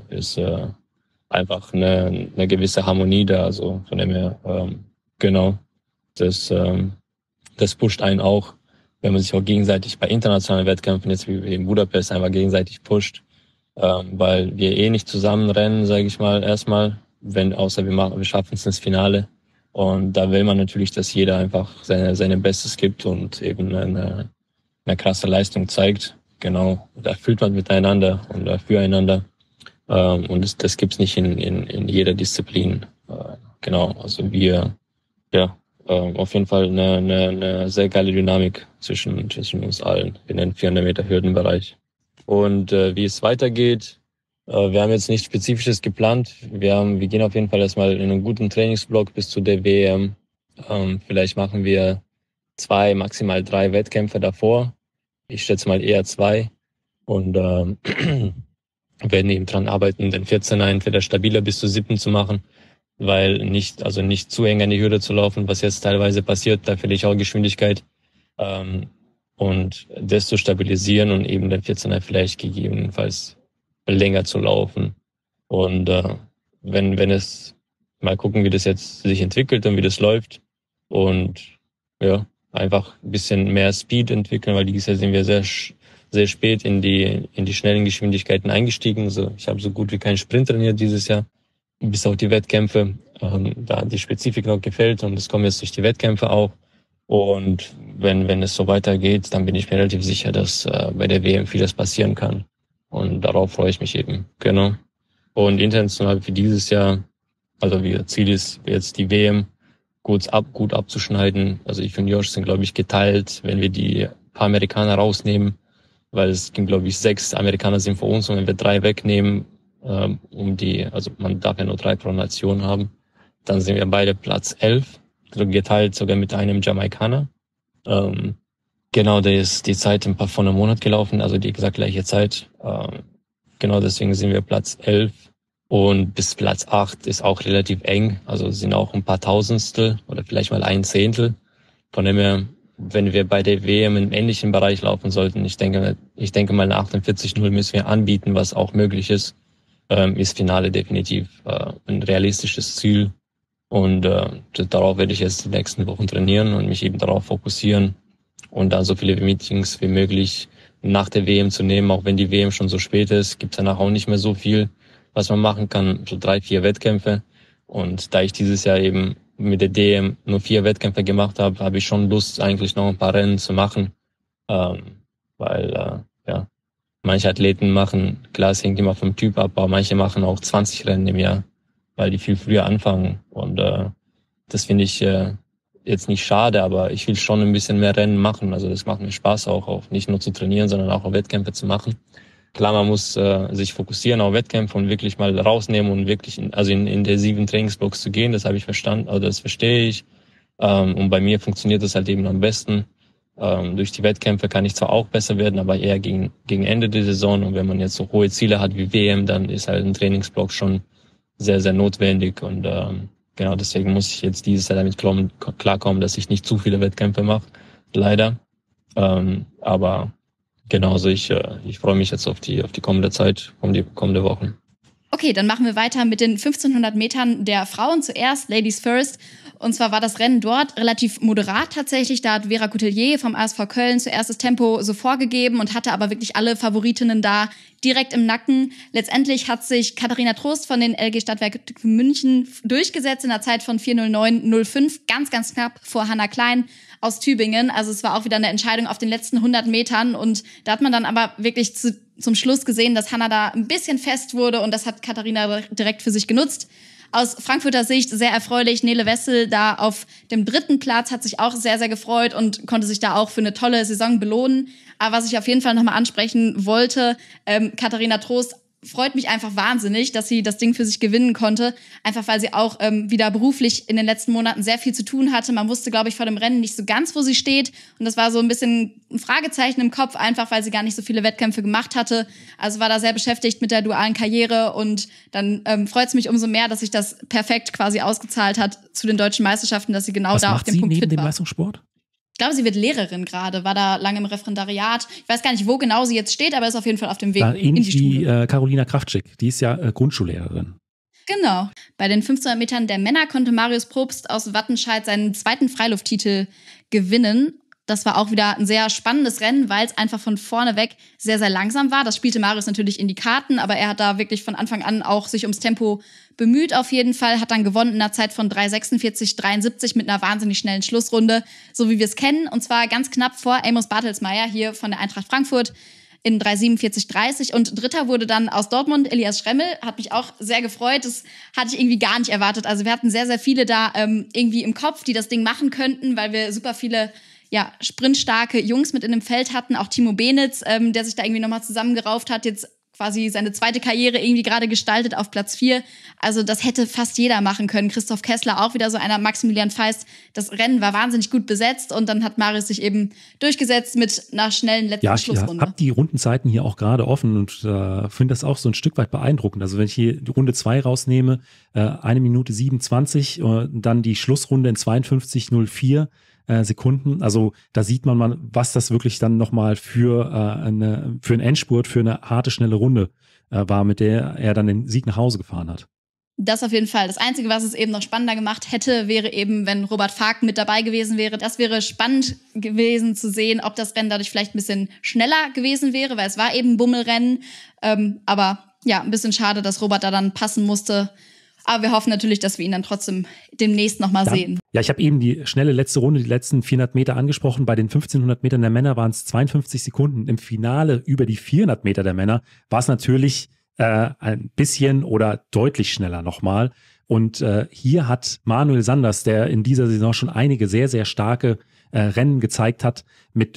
einfach eine gewisse Harmonie da. Also von dem her, genau, das pusht einen auch, wenn man sich auch gegenseitig bei internationalen Wettkämpfen, jetzt wie in Budapest, einfach gegenseitig pusht. Weil wir nicht zusammen rennen, sage ich mal, erstmal, außer wir schaffen es ins Finale. Und da will man natürlich, dass jeder einfach seine Bestes gibt und eben eine krasse Leistung zeigt. Genau, da fühlt man miteinander und füreinander. Und das gibt's nicht in jeder Disziplin. Genau, also auf jeden Fall eine sehr geile Dynamik zwischen uns allen in den 400 Meter Hürdenbereich. Und wie es weitergeht, wir haben jetzt nichts Spezifisches geplant. Wir gehen auf jeden Fall erstmal in einen guten Trainingsblock bis zu der WM. Vielleicht machen wir 2, maximal 3 Wettkämpfe davor. Ich schätze mal eher 2. Und werden eben dran arbeiten, den 14er entweder stabiler bis zu 7 zu machen, weil nicht zu eng an die Hürde zu laufen, was jetzt teilweise passiert. Da verliere ich auch Geschwindigkeit. Und das zu stabilisieren und eben den 14er vielleicht gegebenenfalls länger zu laufen. Und wenn es mal gucken, wie das jetzt sich entwickelt und wie das läuft und ja, einfach ein bisschen mehr Speed entwickeln, weil dieses Jahr sind wir sehr, sehr spät in die schnellen Geschwindigkeiten eingestiegen. Also ich habe so gut wie keinen Sprint trainiert dieses Jahr, bis auf die Wettkämpfe. Da die Spezifik noch gefällt und das kommt jetzt durch die Wettkämpfe auch. Und wenn es so weitergeht, dann bin ich mir relativ sicher, dass bei der WM vieles passieren kann. Und darauf freue ich mich eben. Genau. Und international für dieses Jahr, also Ziel ist jetzt die WM gut abzuschneiden. Also ich und Josh sind, glaube ich, geteilt, wenn wir die paar Amerikaner rausnehmen, weil es gibt, glaube ich, 6 Amerikaner sind vor uns und wenn wir 3 wegnehmen, also man darf ja nur 3 pro Nation haben, dann sind wir beide Platz 11, also geteilt sogar mit einem Jamaikaner. Genau, der ist die Zeit vor einem Monat gelaufen, also die exakt gleiche Zeit. Genau deswegen sind wir Platz 11 und bis Platz 8 ist auch relativ eng, also sind auch ein paar Tausendstel oder vielleicht mal 1/10. Von dem her, wenn wir bei der WM im ähnlichen Bereich laufen sollten, ich denke mal eine 48:0 müssen wir anbieten, was auch möglich ist, ist Finale definitiv ein realistisches Ziel. Und darauf werde ich jetzt die nächsten Wochen trainieren und mich eben darauf fokussieren und dann so viele Meetings wie möglich nach der WM zu nehmen, auch wenn die WM schon so spät ist, gibt es danach auch nicht mehr so viel, was man machen kann, so 3, 4 Wettkämpfe. Und da ich dieses Jahr eben mit der DM nur 4 Wettkämpfe gemacht habe, habe ich schon Lust, eigentlich noch ein paar Rennen zu machen, weil manche Athleten machen, klar, es hängt immer vom Typ ab, aber manche machen auch 20 Rennen im Jahr, weil die viel früher anfangen. Und das finde ich jetzt nicht schade, aber ich will schon ein bisschen mehr Rennen machen. Also das macht mir Spaß auch nicht nur zu trainieren, sondern auch Wettkämpfe zu machen. Klar, man muss sich fokussieren auf Wettkämpfe und wirklich mal rausnehmen und wirklich in intensiven Trainingsblocks zu gehen. Das habe ich verstanden, also das verstehe ich. Und bei mir funktioniert das halt eben am besten. Durch die Wettkämpfe kann ich zwar auch besser werden, aber eher gegen Ende der Saison. Und wenn man jetzt so hohe Ziele hat wie WM, dann ist halt ein Trainingsblock schon sehr, sehr notwendig. Und genau deswegen muss ich jetzt dieses Jahr damit klarkommen, dass ich nicht zu viele Wettkämpfe mache. Leider. Aber genauso, ich freue mich jetzt auf die kommende Zeit, um die kommende Wochen. Okay, dann machen wir weiter mit den 1500 Metern der Frauen zuerst, Ladies First. Und zwar war das Rennen dort relativ moderat tatsächlich. Da hat Vera Coutelier vom ASV Köln zuerst das Tempo so vorgegeben und hatte aber wirklich alle Favoritinnen da direkt im Nacken. Letztendlich hat sich Katharina Trost von den LG Stadtwerke München durchgesetzt in der Zeit von 4:09:05, ganz, ganz knapp vor Hannah Klein aus Tübingen. Also es war auch wieder eine Entscheidung auf den letzten 100 Metern. Und da hat man dann aber wirklich zum Schluss gesehen, dass Hannah da ein bisschen fest wurde und das hat Katharina direkt für sich genutzt. Aus Frankfurter Sicht sehr erfreulich. Nele Wessel da auf dem 3. Platz hat sich auch sehr, sehr gefreut und konnte sich da auch für eine tolle Saison belohnen. Aber was ich auf jeden Fall nochmal ansprechen wollte, Katharina Trost freut mich einfach wahnsinnig, dass sie das Ding für sich gewinnen konnte. Einfach weil sie auch wieder beruflich in den letzten Monaten sehr viel zu tun hatte. Man wusste, glaube ich, vor dem Rennen nicht so ganz, wo sie steht. Und das war so ein bisschen ein Fragezeichen im Kopf, einfach weil sie gar nicht so viele Wettkämpfe gemacht hatte. Also war da sehr beschäftigt mit der dualen Karriere. Und dann freut es mich umso mehr, dass sich das perfekt quasi ausgezahlt hat zu den deutschen Meisterschaften, dass sie genau da auf dem Punkt fit war. Was macht sie neben dem Leistungssport? Ich glaube, sie wird Lehrerin gerade, war da lange im Referendariat. Ich weiß gar nicht, wo genau sie jetzt steht, aber ist auf jeden Fall auf dem Weg in die Schule. Wie Carolina Kraftschick, die ist ja Grundschullehrerin. Genau. Bei den 1500 Metern der Männer konnte Marius Probst aus Wattenscheid seinen zweiten Freilufttitel gewinnen. Das war auch wieder ein sehr spannendes Rennen, weil es einfach von vorne weg sehr, sehr langsam war. Das spielte Marius natürlich in die Karten, aber er hat da wirklich von Anfang an auch sich ums Tempo bemüht auf jeden Fall, hat dann gewonnen in einer Zeit von 3:46,73 mit einer wahnsinnig schnellen Schlussrunde, so wie wir es kennen. Und zwar ganz knapp vor Amos Bartelsmeyer hier von der Eintracht Frankfurt in 3:47,30. Und Dritter wurde dann aus Dortmund Elias Schremmel. Hat mich auch sehr gefreut. Das hatte ich irgendwie gar nicht erwartet. Also wir hatten sehr, sehr viele da irgendwie im Kopf, die das Ding machen könnten, weil wir super viele sprintstarke Jungs mit in dem Feld hatten. Auch Timo Benitz, der sich da irgendwie nochmal zusammengerauft hat, jetzt quasi seine zweite Karriere irgendwie gerade gestaltet auf Platz 4. Also das hätte fast jeder machen können. Christoph Kessler auch wieder so einer, Maximilian Feist. Das Rennen war wahnsinnig gut besetzt und dann hat Marius sich eben durchgesetzt mit einer schnellen letzten Schlussrunde. Ich habe die Rundenzeiten hier auch gerade offen und finde das auch so ein Stück weit beeindruckend. Also wenn ich hier die Runde 2 rausnehme, 1 Minute 27 und dann die Schlussrunde in 52,04 Sekunden. Also da sieht man mal, was das wirklich dann nochmal für einen Endspurt, für eine harte, schnelle Runde war, mit der er dann den Sieg nach Hause gefahren hat. Das auf jeden Fall. Das Einzige, was es eben noch spannender gemacht hätte, wäre eben, wenn Robert Fark mit dabei gewesen wäre. Das wäre spannend gewesen zu sehen, ob das Rennen dadurch vielleicht ein bisschen schneller gewesen wäre, weil es war eben ein Bummelrennen. Aber ja, ein bisschen schade, dass Robert da dann passen musste. Aber wir hoffen natürlich, dass wir ihn dann trotzdem demnächst nochmal sehen. Ja, ich habe eben die schnelle letzte Runde, die letzten 400 Meter angesprochen. Bei den 1500 Metern der Männer waren es 52 Sekunden. Im Finale über die 400 Meter der Männer war es natürlich ein bisschen oder deutlich schneller nochmal. Und hier hat Manuel Sanders, der in dieser Saison schon einige sehr, sehr starke Rennen gezeigt hat, mit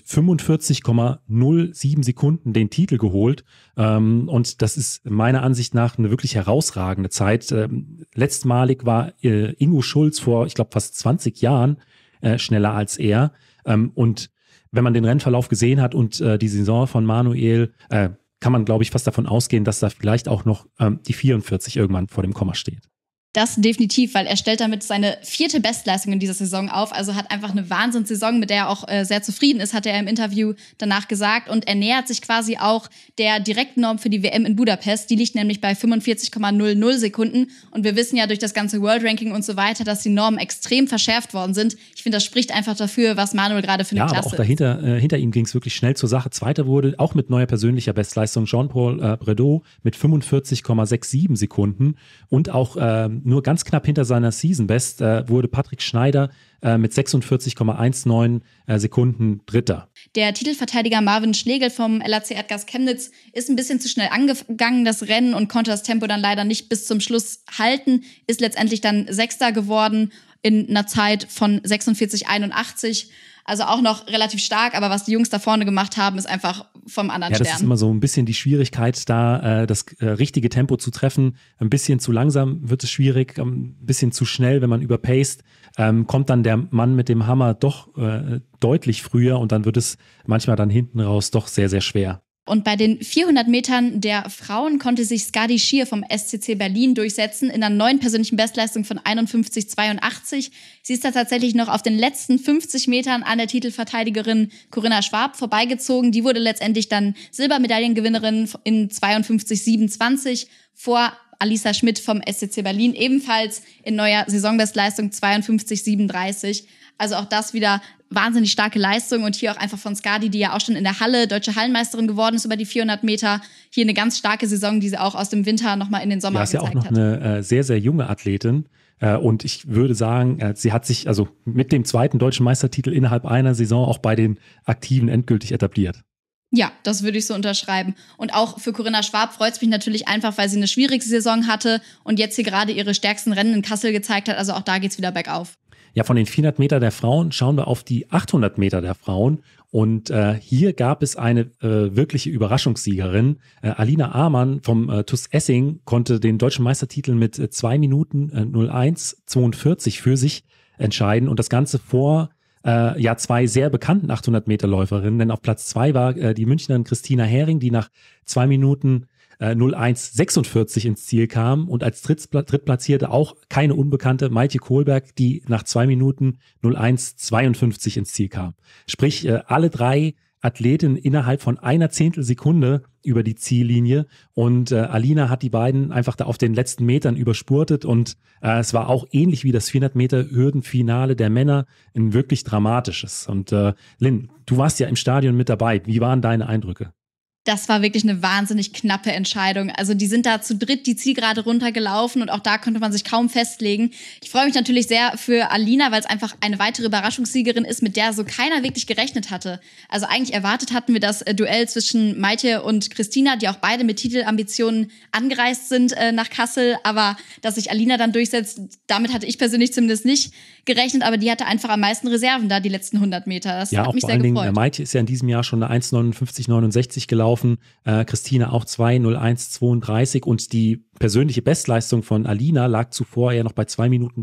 45,07 Sekunden den Titel geholt. Und das ist meiner Ansicht nach eine wirklich herausragende Zeit. Letztmalig war Ingo Schulz vor, ich glaube, fast 20 Jahren schneller als er. Und wenn man den Rennverlauf gesehen hat und die Saison von Manuel, kann man, glaube ich, fast davon ausgehen, dass da vielleicht auch noch die 44 irgendwann vor dem Komma steht. Das definitiv, weil er stellt damit seine 4. Bestleistung in dieser Saison auf. Also hat einfach eine Wahnsinnssaison, mit der er auch sehr zufrieden ist, hat er im Interview danach gesagt. Und er nähert sich quasi auch der Direktnorm für die WM in Budapest. Die liegt nämlich bei 45,00 Sekunden. Und wir wissen ja durch das ganze World Ranking und so weiter, dass die Normen extrem verschärft worden sind. Ich finde, das spricht einfach dafür, was Manuel gerade für eine Klasse ist. Ja, aber auch hinter ihm ging es wirklich schnell zur Sache. Zweiter wurde auch mit neuer persönlicher Bestleistung Jean-Paul Bredot mit 45,67 Sekunden. Und auch nur ganz knapp hinter seiner Season-Best wurde Patrick Schneider mit 46,19 Sekunden Dritter. Der Titelverteidiger Marvin Schlegel vom LAC Erdgas Chemnitz ist ein bisschen zu schnell angegangen, das Rennen, und konnte das Tempo dann leider nicht bis zum Schluss halten, ist letztendlich dann Sechster geworden in einer Zeit von 46,81. Also auch noch relativ stark, aber was die Jungs da vorne gemacht haben, ist einfach vom anderen Stern. Ja, das ist immer so ein bisschen die Schwierigkeit, da das richtige Tempo zu treffen. Ein bisschen zu langsam wird es schwierig, ein bisschen zu schnell, wenn man überpaced, kommt dann der Mann mit dem Hammer doch deutlich früher und dann wird es manchmal dann hinten raus doch sehr, sehr schwer. Und bei den 400 Metern der Frauen konnte sich Skadi Schier vom SCC Berlin durchsetzen in einer neuen persönlichen Bestleistung von 51,82. Sie ist da tatsächlich noch auf den letzten 50 Metern an der Titelverteidigerin Corinna Schwab vorbeigezogen. Die wurde letztendlich dann Silbermedaillengewinnerin in 52,27 vor Alisa Schmidt vom SCC Berlin, ebenfalls in neuer Saisonbestleistung 52,37. Also auch das wieder wahnsinnig starke Leistung und hier auch einfach von Skadi, die ja auch schon in der Halle deutsche Hallenmeisterin geworden ist über die 400 Meter. Hier eine ganz starke Saison, die sie auch aus dem Winter nochmal in den Sommer gezeigt hat. Ja, ist ja auch noch eine sehr, sehr junge Athletin. Und ich würde sagen, sie hat sich also mit dem zweiten deutschen Meistertitel innerhalb einer Saison auch bei den Aktiven endgültig etabliert. Ja, das würde ich so unterschreiben. Und auch für Corinna Schwab freut es mich natürlich einfach, weil sie eine schwierige Saison hatte und jetzt hier gerade ihre stärksten Rennen in Kassel gezeigt hat. Also auch da geht's wieder bergauf. Ja, von den 400 Meter der Frauen schauen wir auf die 800 Meter der Frauen. Und hier gab es eine wirkliche Überraschungssiegerin. Alina Amann vom TuS Essing konnte den deutschen Meistertitel mit 2 Minuten 01,42 für sich entscheiden. Und das Ganze vor zwei sehr bekannten 800 Meter Läuferinnen. Denn auf Platz 2 war die Münchnerin Christina Hering, die nach 2 Minuten 01,46 ins Ziel kam, und als Drittplatzierte auch keine Unbekannte Maite Kohlberg, die nach 2 Minuten 01,52 ins Ziel kam. Sprich, alle 3 Athletinnen innerhalb von einer Zehntelsekunde über die Ziellinie, und Alina hat die beiden einfach da auf den letzten Metern überspurtet, und es war auch ähnlich wie das 400 Meter Hürdenfinale der Männer ein wirklich dramatisches. Und Lynn, du warst ja im Stadion mit dabei. Wie waren deine Eindrücke? Das war wirklich eine wahnsinnig knappe Entscheidung. Also die sind da zu dritt die Zielgerade runtergelaufen und auch da konnte man sich kaum festlegen. Ich freue mich natürlich sehr für Alina, weil es einfach eine weitere Überraschungssiegerin ist, mit der so keiner wirklich gerechnet hatte. Also eigentlich erwartet hatten wir das Duell zwischen Maite und Christina, die auch beide mit Titelambitionen angereist sind nach Kassel. Aber dass sich Alina dann durchsetzt, damit hatte ich persönlich zumindest nicht gerechnet. Aber die hatte einfach am meisten Reserven da die letzten 100 Meter. Das hat mich sehr gefreut. Ja, auch vor allen Dingen, Maite ist ja in diesem Jahr schon eine 1,59,69 gelaufen. Christina auch 2,01,32 und die persönliche Bestleistung von Alina lag zuvor ja noch bei 2 Minuten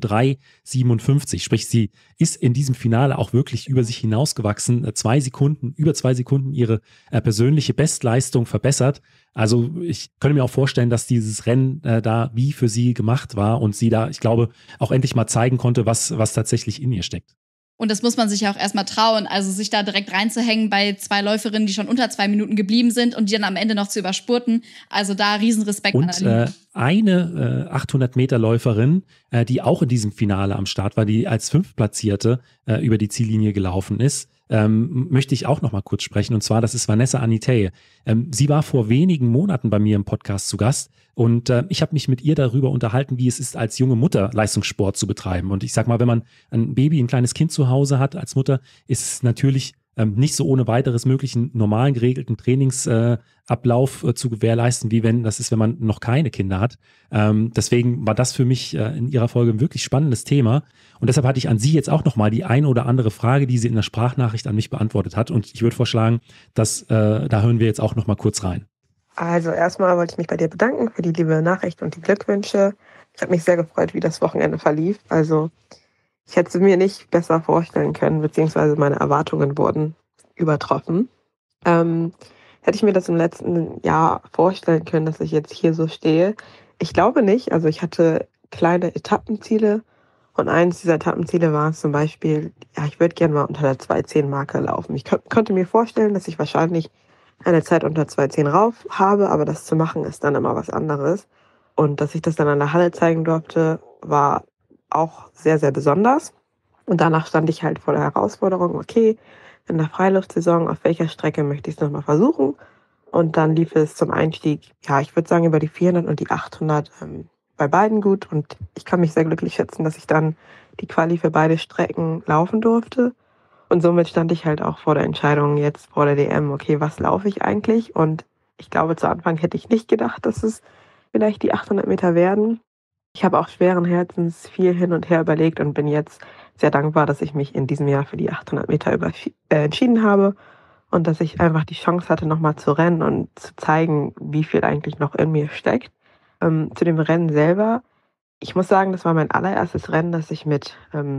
3,57. Sprich, sie ist in diesem Finale auch wirklich über sich hinausgewachsen, über 2 Sekunden ihre persönliche Bestleistung verbessert. Also ich könnte mir auch vorstellen, dass dieses Rennen da wie für sie gemacht war und sie da, ich glaube, auch endlich mal zeigen konnte, was tatsächlich in ihr steckt. Und das muss man sich ja auch erstmal trauen, also sich da direkt reinzuhängen bei 2 Läuferinnen, die schon unter 2 Minuten geblieben sind und die dann am Ende noch zu überspurten. Also da Riesenrespekt an Alina. Und eine 800 Meter Läuferin, die auch in diesem Finale am Start war, die als 5. Platzierte über die Ziellinie gelaufen ist, möchte ich auch noch mal kurz sprechen. Und zwar, das ist Vanessa Aniteye. Sie war vor wenigen Monaten bei mir im Podcast zu Gast. Und ich habe mich mit ihr darüber unterhalten, wie es ist, als junge Mutter Leistungssport zu betreiben. Und ich sag mal, wenn man ein Baby, ein kleines Kind zu Hause hat als Mutter, ist es natürlich nicht so ohne weiteres möglich, einen normalen geregelten Trainingsablauf zu gewährleisten, wie wenn man noch keine Kinder hat. Deswegen war das für mich in ihrer Folge ein wirklich spannendes Thema. Und deshalb hatte ich an Sie jetzt auch nochmal die ein oder andere Frage, die sie in der Sprachnachricht an mich beantwortet hat. Und ich würde vorschlagen, dass da hören wir jetzt auch nochmal kurz rein. Also erstmal wollte ich mich bei dir bedanken für die liebe Nachricht und die Glückwünsche. Ich habe mich sehr gefreut, wie das Wochenende verlief. Also ich hätte es mir nicht besser vorstellen können, beziehungsweise meine Erwartungen wurden übertroffen. Hätte ich mir das im letzten Jahr vorstellen können, dass ich jetzt hier so stehe? Ich glaube nicht. Also ich hatte kleine Etappenziele und eines dieser Etappenziele war zum Beispiel, ja, ich würde gerne mal unter der 2:10-Marke laufen. Ich konnte mir vorstellen, dass ich wahrscheinlich eine Zeit unter 2:10 rauf habe, aber das zu machen ist dann immer was anderes. Und dass ich das dann an der Halle zeigen durfte, war auch sehr, sehr besonders. Und danach stand ich halt vor der Herausforderung, okay, in der Freiluftsaison, auf welcher Strecke möchte ich es nochmal versuchen? Und dann lief es zum Einstieg, ja, ich würde sagen, über die 400 und die 800 bei beiden gut. Und ich kann mich sehr glücklich schätzen, dass ich dann die Quali für beide Strecken laufen durfte. Und somit stand ich halt auch vor der Entscheidung jetzt vor der DM, okay, was laufe ich eigentlich? Und ich glaube, zu Anfang hätte ich nicht gedacht, dass es vielleicht die 800 Meter werden. Ich habe auch schweren Herzens viel hin und her überlegt und bin jetzt sehr dankbar, dass ich mich in diesem Jahr für die 800 Meter entschieden habe und dass ich einfach die Chance hatte, nochmal zu rennen und zu zeigen, wie viel eigentlich noch in mir steckt. Zu dem Rennen selber, ich muss sagen, das war mein allererstes Rennen, dass ich mit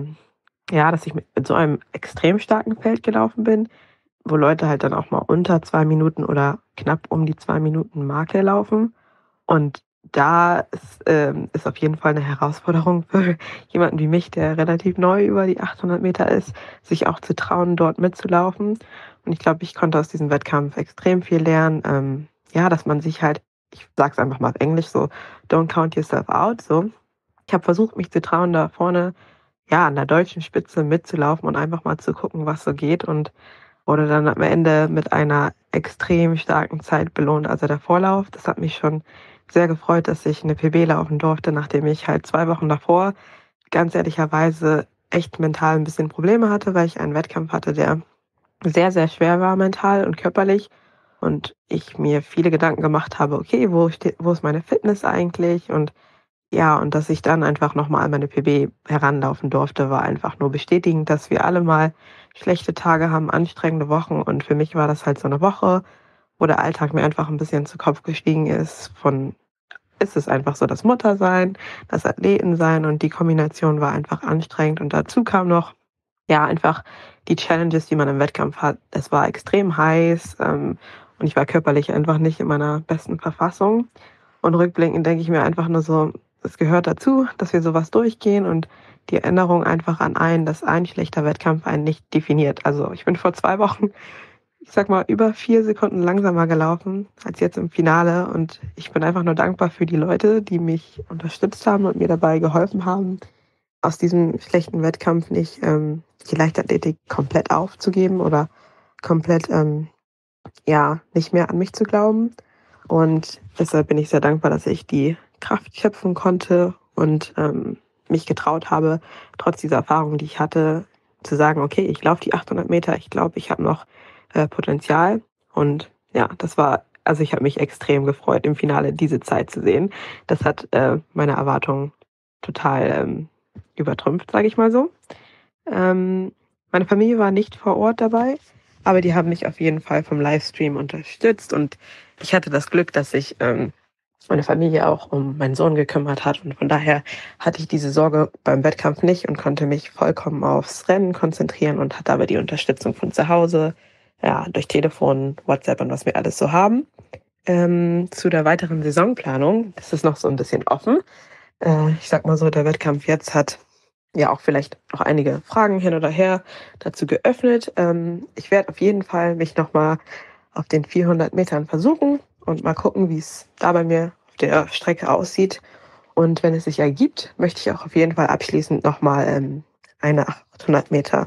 so einem extrem starken Feld gelaufen bin, wo Leute halt dann auch mal unter 2 Minuten oder knapp um die 2 Minuten Marke laufen. Und da ist auf jeden Fall eine Herausforderung für jemanden wie mich, der relativ neu über die 800 Meter ist, sich auch zu trauen, dort mitzulaufen. Und ich glaube, ich konnte aus diesem Wettkampf extrem viel lernen. Dass man sich halt, ich sag's einfach mal auf Englisch, so, don't count yourself out. So. Ich habe versucht, mich zu trauen, da vorne an der deutschen Spitze mitzulaufen und einfach mal zu gucken, was so geht, und wurde dann am Ende mit einer extrem starken Zeit belohnt. Also der Vorlauf, das hat mich schon sehr gefreut, dass ich eine PB laufen durfte, nachdem ich halt 2 Wochen davor ganz ehrlicherweise echt mental ein bisschen Probleme hatte, weil ich einen Wettkampf hatte, der sehr, sehr schwer war mental und körperlich, und ich mir viele Gedanken gemacht habe, okay, wo ist meine Fitness eigentlich, und Ja, und dass ich dann einfach nochmal an meine PB heranlaufen durfte, war einfach nur bestätigend, dass wir alle mal schlechte Tage haben, anstrengende Wochen. Und für mich war das halt so eine Woche, wo der Alltag mir einfach ein bisschen zu Kopf gestiegen ist. Ist es einfach so das Muttersein, das Athletensein, und die Kombination war einfach anstrengend. Und dazu kam noch, ja, einfach die Challenges, die man im Wettkampf hat. Es war extrem heiß, und ich war körperlich einfach nicht in meiner besten Verfassung. Und rückblickend denke ich mir einfach nur so, es gehört dazu, dass wir sowas durchgehen, und die Erinnerung einfach an einen, dass ein schlechter Wettkampf einen nicht definiert. Also ich bin vor 2 Wochen, ich sag mal, über 4 Sekunden langsamer gelaufen als jetzt im Finale, und ich bin einfach nur dankbar für die Leute, die mich unterstützt haben und mir dabei geholfen haben, aus diesem schlechten Wettkampf nicht die Leichtathletik komplett aufzugeben oder komplett nicht mehr an mich zu glauben. Und deshalb bin ich sehr dankbar, dass ich die Kraft schöpfen konnte und mich getraut habe, trotz dieser Erfahrung, die ich hatte, zu sagen, okay, ich laufe die 800 Meter, ich glaube, ich habe noch Potenzial. Und ja, ich habe mich extrem gefreut, im Finale diese Zeit zu sehen. Das hat meine Erwartungen total übertrümpft, sage ich mal so. Meine Familie war nicht vor Ort dabei, aber die haben mich auf jeden Fall vom Livestream unterstützt, und ich hatte das Glück, dass sich meine Familie auch um meinen Sohn gekümmert hat, und von daher hatte ich diese Sorge beim Wettkampf nicht und konnte mich vollkommen aufs Rennen konzentrieren und hatte aber die Unterstützung von zu Hause, ja, durch Telefon, WhatsApp und was wir alles so haben. Zu der weiteren Saisonplanung, das ist noch so ein bisschen offen. Ich sag mal so, der Wettkampf jetzt hat ja auch vielleicht noch einige Fragen hin oder her dazu geöffnet. Ich werde auf jeden Fall mich nochmal auf den 400 Metern versuchen und mal gucken, wie es da bei mir auf der Strecke aussieht. Und wenn es sich ergibt, möchte ich auch auf jeden Fall abschließend nochmal einen 800 Meter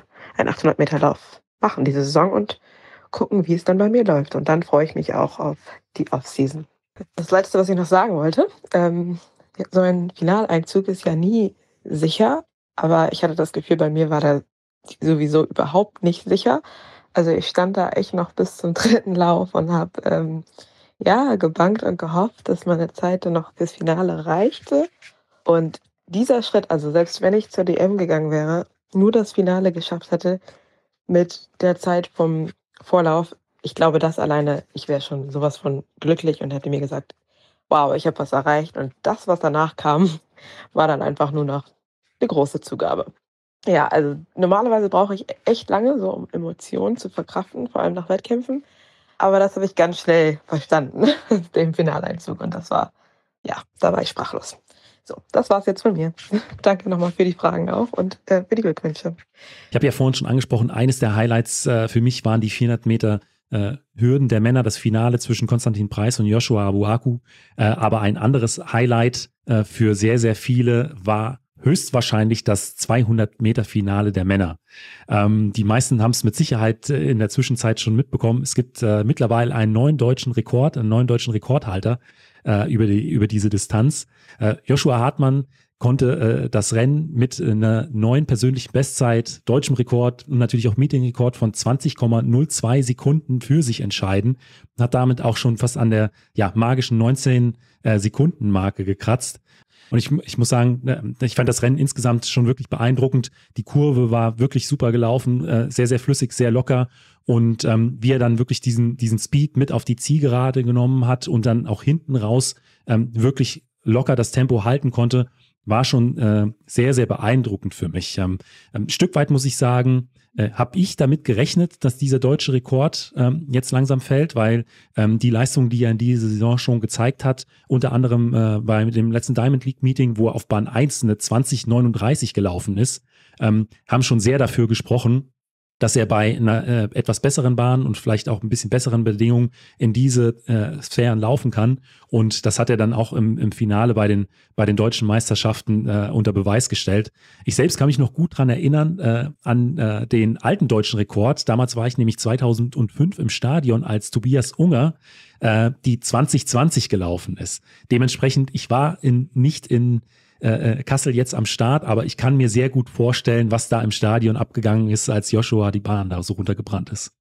Lauf machen diese Saison und gucken, wie es dann bei mir läuft. Und dann freue ich mich auch auf die Off-Season. Das Letzte, was ich noch sagen wollte, so ein Finaleinzug ist ja nie sicher, aber ich hatte das Gefühl, bei mir war da sowieso überhaupt nicht sicher. Also ich stand da echt noch bis zum 3. Lauf und habe gebangt und gehofft, dass meine Zeit dann noch fürs Finale reichte. Und dieser Schritt, also selbst wenn ich zur DM gegangen wäre, nur das Finale geschafft hätte mit der Zeit vom Vorlauf, ich glaube, das alleine, ich wäre schon sowas von glücklich und hätte mir gesagt, wow, ich habe was erreicht. Und das, was danach kam, war dann einfach nur noch eine große Zugabe. Ja, also normalerweise brauche ich echt lange, so um Emotionen zu verkraften, vor allem nach Wettkämpfen. Aber das habe ich ganz schnell verstanden, den Finaleinzug. Und das war, da war ich sprachlos. So, das war's jetzt von mir. Danke nochmal für die Fragen auch und für die Glückwünsche. Ich habe ja vorhin schon angesprochen, eines der Highlights für mich waren die 400 Meter Hürden der Männer, das Finale zwischen Konstantin Preis und Joshua Abuaku. Aber ein anderes Highlight für sehr, sehr viele war höchstwahrscheinlich das 200-Meter-Finale der Männer. Die meisten haben es mit Sicherheit in der Zwischenzeit schon mitbekommen. Es gibt mittlerweile einen neuen deutschen Rekordhalter über diese Distanz. Joshua Hartmann konnte das Rennen mit einer neuen persönlichen Bestzeit, deutschem Rekord und natürlich auch Meetingrekord von 20,02 Sekunden für sich entscheiden. Hat damit auch schon fast an der magischen 19-Sekunden-Marke gekratzt. Und ich muss sagen, ich fand das Rennen insgesamt schon wirklich beeindruckend. Die Kurve war wirklich super gelaufen, sehr, sehr flüssig, sehr locker. Und wie er dann wirklich diesen Speed mit auf die Zielgerade genommen hat und dann auch hinten raus wirklich locker das Tempo halten konnte, war schon sehr, sehr beeindruckend für mich. Ein Stück weit muss ich sagen, habe ich damit gerechnet, dass dieser deutsche Rekord jetzt langsam fällt, weil die Leistung, die er in dieser Saison schon gezeigt hat, unter anderem bei dem letzten Diamond League Meeting, wo er auf Bahn 1 eine 20:39 gelaufen ist, haben schon sehr dafür gesprochen, dass er bei einer etwas besseren Bahn und vielleicht auch ein bisschen besseren Bedingungen in diese Sphären laufen kann. Und das hat er dann auch im Finale bei den deutschen Meisterschaften unter Beweis gestellt. Ich selbst kann mich noch gut dran erinnern an den alten deutschen Rekord. Damals war ich nämlich 2005 im Stadion, als Tobias Unger die 2020 gelaufen ist. Dementsprechend, ich war nicht in Kassel jetzt am Start, aber ich kann mir sehr gut vorstellen, was da im Stadion abgegangen ist, als Joshua die Bahn da so runtergebrannt ist.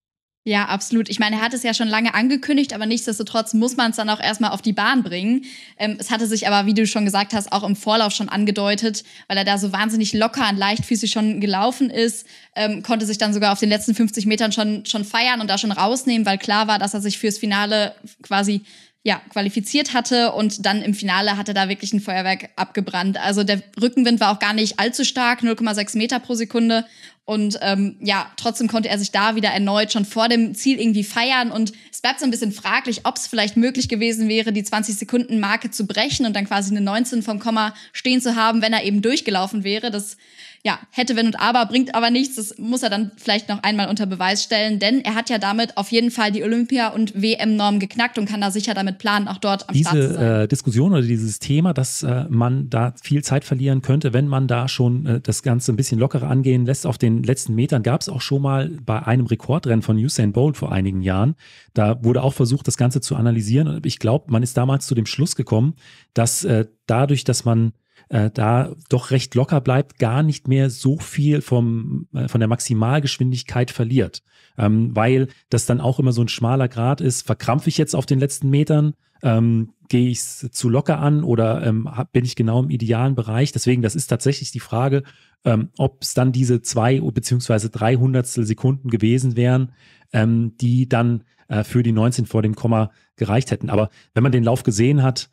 Ja, absolut. Ich meine, er hat es ja schon lange angekündigt, aber nichtsdestotrotz muss man es dann auch erstmal auf die Bahn bringen. Es hatte sich aber, wie du schon gesagt hast, auch im Vorlauf schon angedeutet, weil er da so wahnsinnig locker und leichtfüßig schon gelaufen ist, konnte sich dann sogar auf den letzten 50 Metern schon feiern und da schon rausnehmen, weil klar war, dass er sich fürs Finale quasi qualifiziert hatte, und dann im Finale hat er da wirklich ein Feuerwerk abgebrannt. Also der Rückenwind war auch gar nicht allzu stark, 0,6 Meter pro Sekunde. Und trotzdem konnte er sich da wieder erneut schon vor dem Ziel irgendwie feiern. Und es bleibt so ein bisschen fraglich, ob es vielleicht möglich gewesen wäre, die 20-Sekunden-Marke zu brechen und dann quasi eine 19 vom Komma stehen zu haben, wenn er eben durchgelaufen wäre. Das hätte Wenn und Aber, bringt aber nichts. Das muss er dann vielleicht noch einmal unter Beweis stellen, denn er hat ja damit auf jeden Fall die Olympia- und WM-Norm geknackt und kann da sicher damit planen, auch dort am Start zu sein. Diese Diskussion oder dieses Thema, dass man da viel Zeit verlieren könnte, wenn man da schon das Ganze ein bisschen lockerer angehen lässt auf den letzten Metern, gab es auch schon mal bei einem Rekordrennen von Usain Bolt vor einigen Jahren. Da wurde auch versucht, das Ganze zu analysieren. Und ich glaube, man ist damals zu dem Schluss gekommen, dass dadurch, dass man da doch recht locker bleibt, gar nicht mehr so viel von der Maximalgeschwindigkeit verliert. Weil das dann auch immer so ein schmaler Grat ist. Verkrampfe ich jetzt auf den letzten Metern? Gehe ich es zu locker an oder bin ich genau im idealen Bereich? Deswegen, das ist tatsächlich die Frage, ob es dann diese 2 bzw. 300 Sekunden gewesen wären, die dann für die 19 vor dem Komma gereicht hätten. Aber wenn man den Lauf gesehen hat,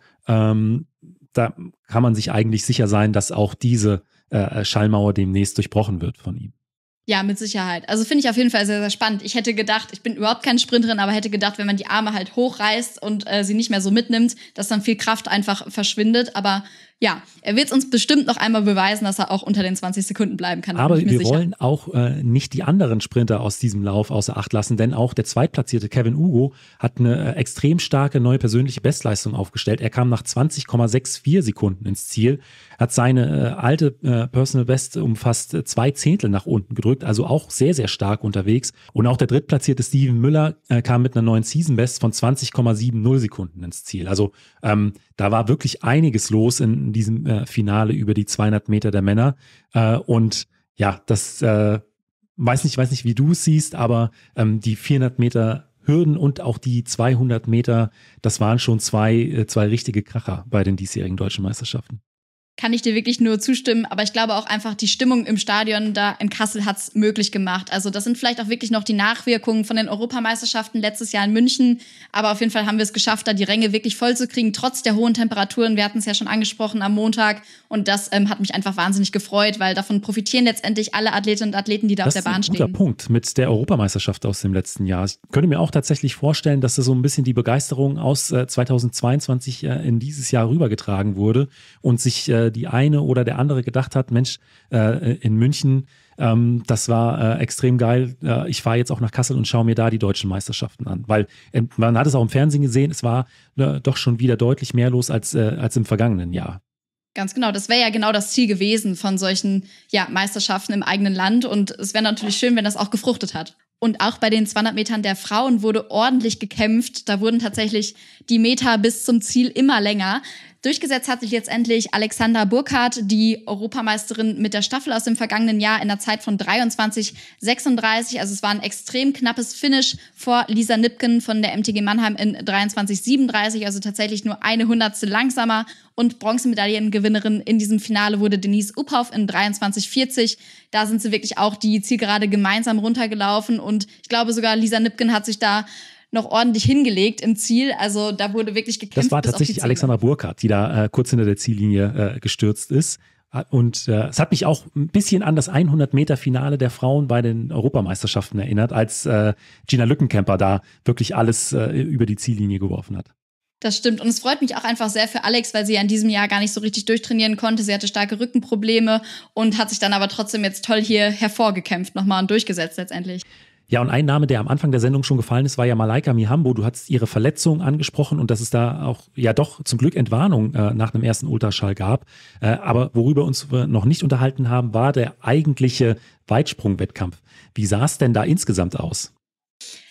da kann man sich eigentlich sicher sein, dass auch diese Schallmauer demnächst durchbrochen wird von ihm. Ja, mit Sicherheit. Also finde ich auf jeden Fall sehr, sehr spannend. Ich hätte gedacht, ich bin überhaupt keine Sprinterin, aber hätte gedacht, wenn man die Arme halt hochreißt und sie nicht mehr so mitnimmt, dass dann viel Kraft einfach verschwindet. Aber ja, er wird es uns bestimmt noch einmal beweisen, dass er auch unter den 20 Sekunden bleiben kann. Aber wir wollen auch nicht die anderen Sprinter aus diesem Lauf außer Acht lassen, denn auch der zweitplatzierte Kevin Hugo hat eine extrem starke neue persönliche Bestleistung aufgestellt. Er kam nach 20,64 Sekunden ins Ziel, hat seine alte Personal Best um fast 2 Zehntel nach unten gedrückt, also auch sehr, sehr stark unterwegs. Und auch der drittplatzierte Steven Müller kam mit einer neuen Season Best von 20,70 Sekunden ins Ziel. Also da war wirklich einiges los in diesem Finale über die 200 Meter der Männer. Und ja, das weiß nicht, wie du es siehst, aber die 400 Meter Hürden und auch die 200 Meter, das waren schon zwei richtige Kracher bei den diesjährigen deutschen Meisterschaften. Kann ich dir wirklich nur zustimmen, aber ich glaube auch einfach, die Stimmung im Stadion da in Kassel hat es möglich gemacht. Also das sind vielleicht auch wirklich noch die Nachwirkungen von den Europameisterschaften letztes Jahr in München, aber auf jeden Fall haben wir es geschafft, da die Ränge wirklich voll zu kriegen, trotz der hohen Temperaturen. Wir hatten es ja schon angesprochen am Montag, und das hat mich einfach wahnsinnig gefreut, weil davon profitieren letztendlich alle Athletinnen und Athleten, die da auf der Bahn stehen. Das ist ein guter Punkt mit der Europameisterschaft aus dem letzten Jahr. Ich könnte mir auch tatsächlich vorstellen, dass da so ein bisschen die Begeisterung aus 2022 in dieses Jahr rübergetragen wurde und sich die eine oder der andere gedacht hat, Mensch, in München, das war extrem geil. Ich fahre jetzt auch nach Kassel und schaue mir da die deutschen Meisterschaften an. Weil man hat es auch im Fernsehen gesehen, es war doch schon wieder deutlich mehr los als im vergangenen Jahr. Ganz genau, das wäre ja genau das Ziel gewesen von solchen Meisterschaften im eigenen Land, und es wäre natürlich schön, wenn das auch gefruchtet hat. Und auch bei den 200 Metern der Frauen wurde ordentlich gekämpft. Da wurden tatsächlich die Meter bis zum Ziel immer länger. Durchgesetzt hat sich letztendlich Alexandra Burkhardt, die Europameisterin mit der Staffel aus dem vergangenen Jahr, in der Zeit von 23,36. Also es war ein extrem knappes Finish vor Lisa Nipken von der MTG Mannheim in 23,37. Also tatsächlich nur eine Hundertstel langsamer. Und Bronzemedaillengewinnerin in diesem Finale wurde Denise Uphoff in 23,40. Da sind sie wirklich auch die Zielgerade gemeinsam runtergelaufen. Und ich glaube sogar, Lisa Nipken hat sich da noch ordentlich hingelegt im Ziel. Also da wurde wirklich gekämpft. Das war tatsächlich Alexandra Burkhardt, die da kurz hinter der Ziellinie gestürzt ist. Und es hat mich auch ein bisschen an das 100-Meter-Finale der Frauen bei den Europameisterschaften erinnert, als Gina Lückenkämper da wirklich alles über die Ziellinie geworfen hat. Das stimmt. Und es freut mich auch einfach sehr für Alex, weil sie ja in diesem Jahr gar nicht so richtig durchtrainieren konnte. Sie hatte starke Rückenprobleme und hat sich dann aber trotzdem jetzt toll hier hervorgekämpft nochmal und durchgesetzt letztendlich. Ja, und ein Name, der am Anfang der Sendung schon gefallen ist, war ja Malaika Mihambo. Du hast ihre Verletzung angesprochen und dass es da auch ja doch zum Glück Entwarnung nach einem ersten Ultraschall gab. Aber worüber uns noch nicht unterhalten haben, war der eigentliche Weitsprung-Wettkampf. Wie sah es denn da insgesamt aus?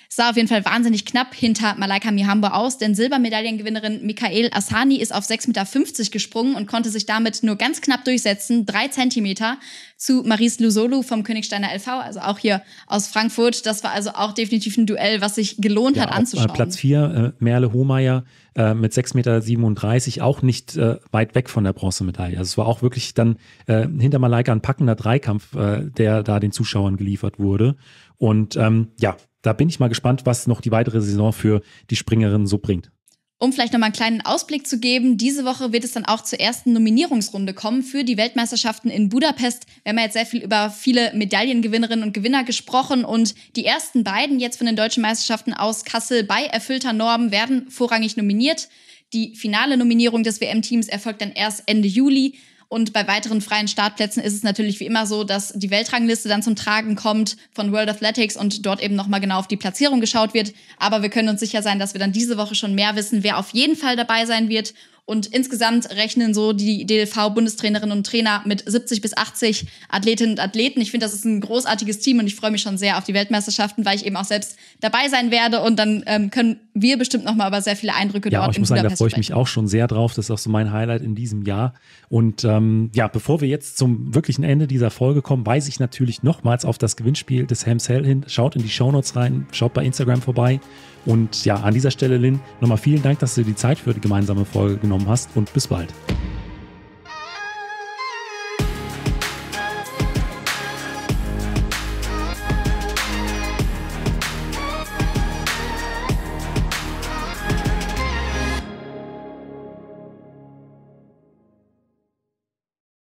sah auf jeden Fall wahnsinnig knapp hinter Malaika Mihambo aus, denn Silbermedaillengewinnerin Mikael Asani ist auf 6,50 Meter gesprungen und konnte sich damit nur ganz knapp durchsetzen, 3 Zentimeter zu Maris Lusolu vom Königsteiner LV, also auch hier aus Frankfurt. Das war also auch definitiv ein Duell, was sich gelohnt hat anzuschauen. Platz 4, Merle Hohmeier mit 6,37 Meter, auch nicht weit weg von der Bronzemedaille. Also es war auch wirklich dann hinter Malaika ein packender Dreikampf, der da den Zuschauern geliefert wurde. Und da bin ich mal gespannt, was noch die weitere Saison für die Springerin so bringt. Um vielleicht nochmal einen kleinen Ausblick zu geben, diese Woche wird es dann auch zur ersten Nominierungsrunde kommen für die Weltmeisterschaften in Budapest. Wir haben ja jetzt sehr viel über viele Medaillengewinnerinnen und Gewinner gesprochen und die ersten beiden jetzt von den deutschen Meisterschaften aus Kassel bei erfüllter Norm werden vorrangig nominiert. Die finale Nominierung des WM-Teams erfolgt dann erst Ende Juli. Und bei weiteren freien Startplätzen ist es natürlich wie immer so, dass die Weltrangliste dann zum Tragen kommt von World Athletics und dort eben nochmal genau auf die Platzierung geschaut wird. Aber wir können uns sicher sein, dass wir dann diese Woche schon mehr wissen, wer auf jeden Fall dabei sein wird. Und insgesamt rechnen so die DLV-Bundestrainerinnen und Trainer mit 70 bis 80 Athletinnen und Athleten. Ich finde, das ist ein großartiges Team und ich freue mich schon sehr auf die Weltmeisterschaften, weil ich eben auch selbst dabei sein werde. Und dann können wir bestimmt nochmal über sehr viele Eindrücke dort in Budapest sagen, da freue ich mich auch schon sehr drauf. Das ist auch so mein Highlight in diesem Jahr. Und bevor wir jetzt zum wirklichen Ende dieser Folge kommen, weise ich natürlich nochmals auf das Gewinnspiel des Helms Hell hin. Schaut in die Shownotes rein, schaut bei Instagram vorbei. Und ja, an dieser Stelle, Lynn, nochmal vielen Dank, dass du dir die Zeit für die gemeinsame Folge genommen hast und bis bald.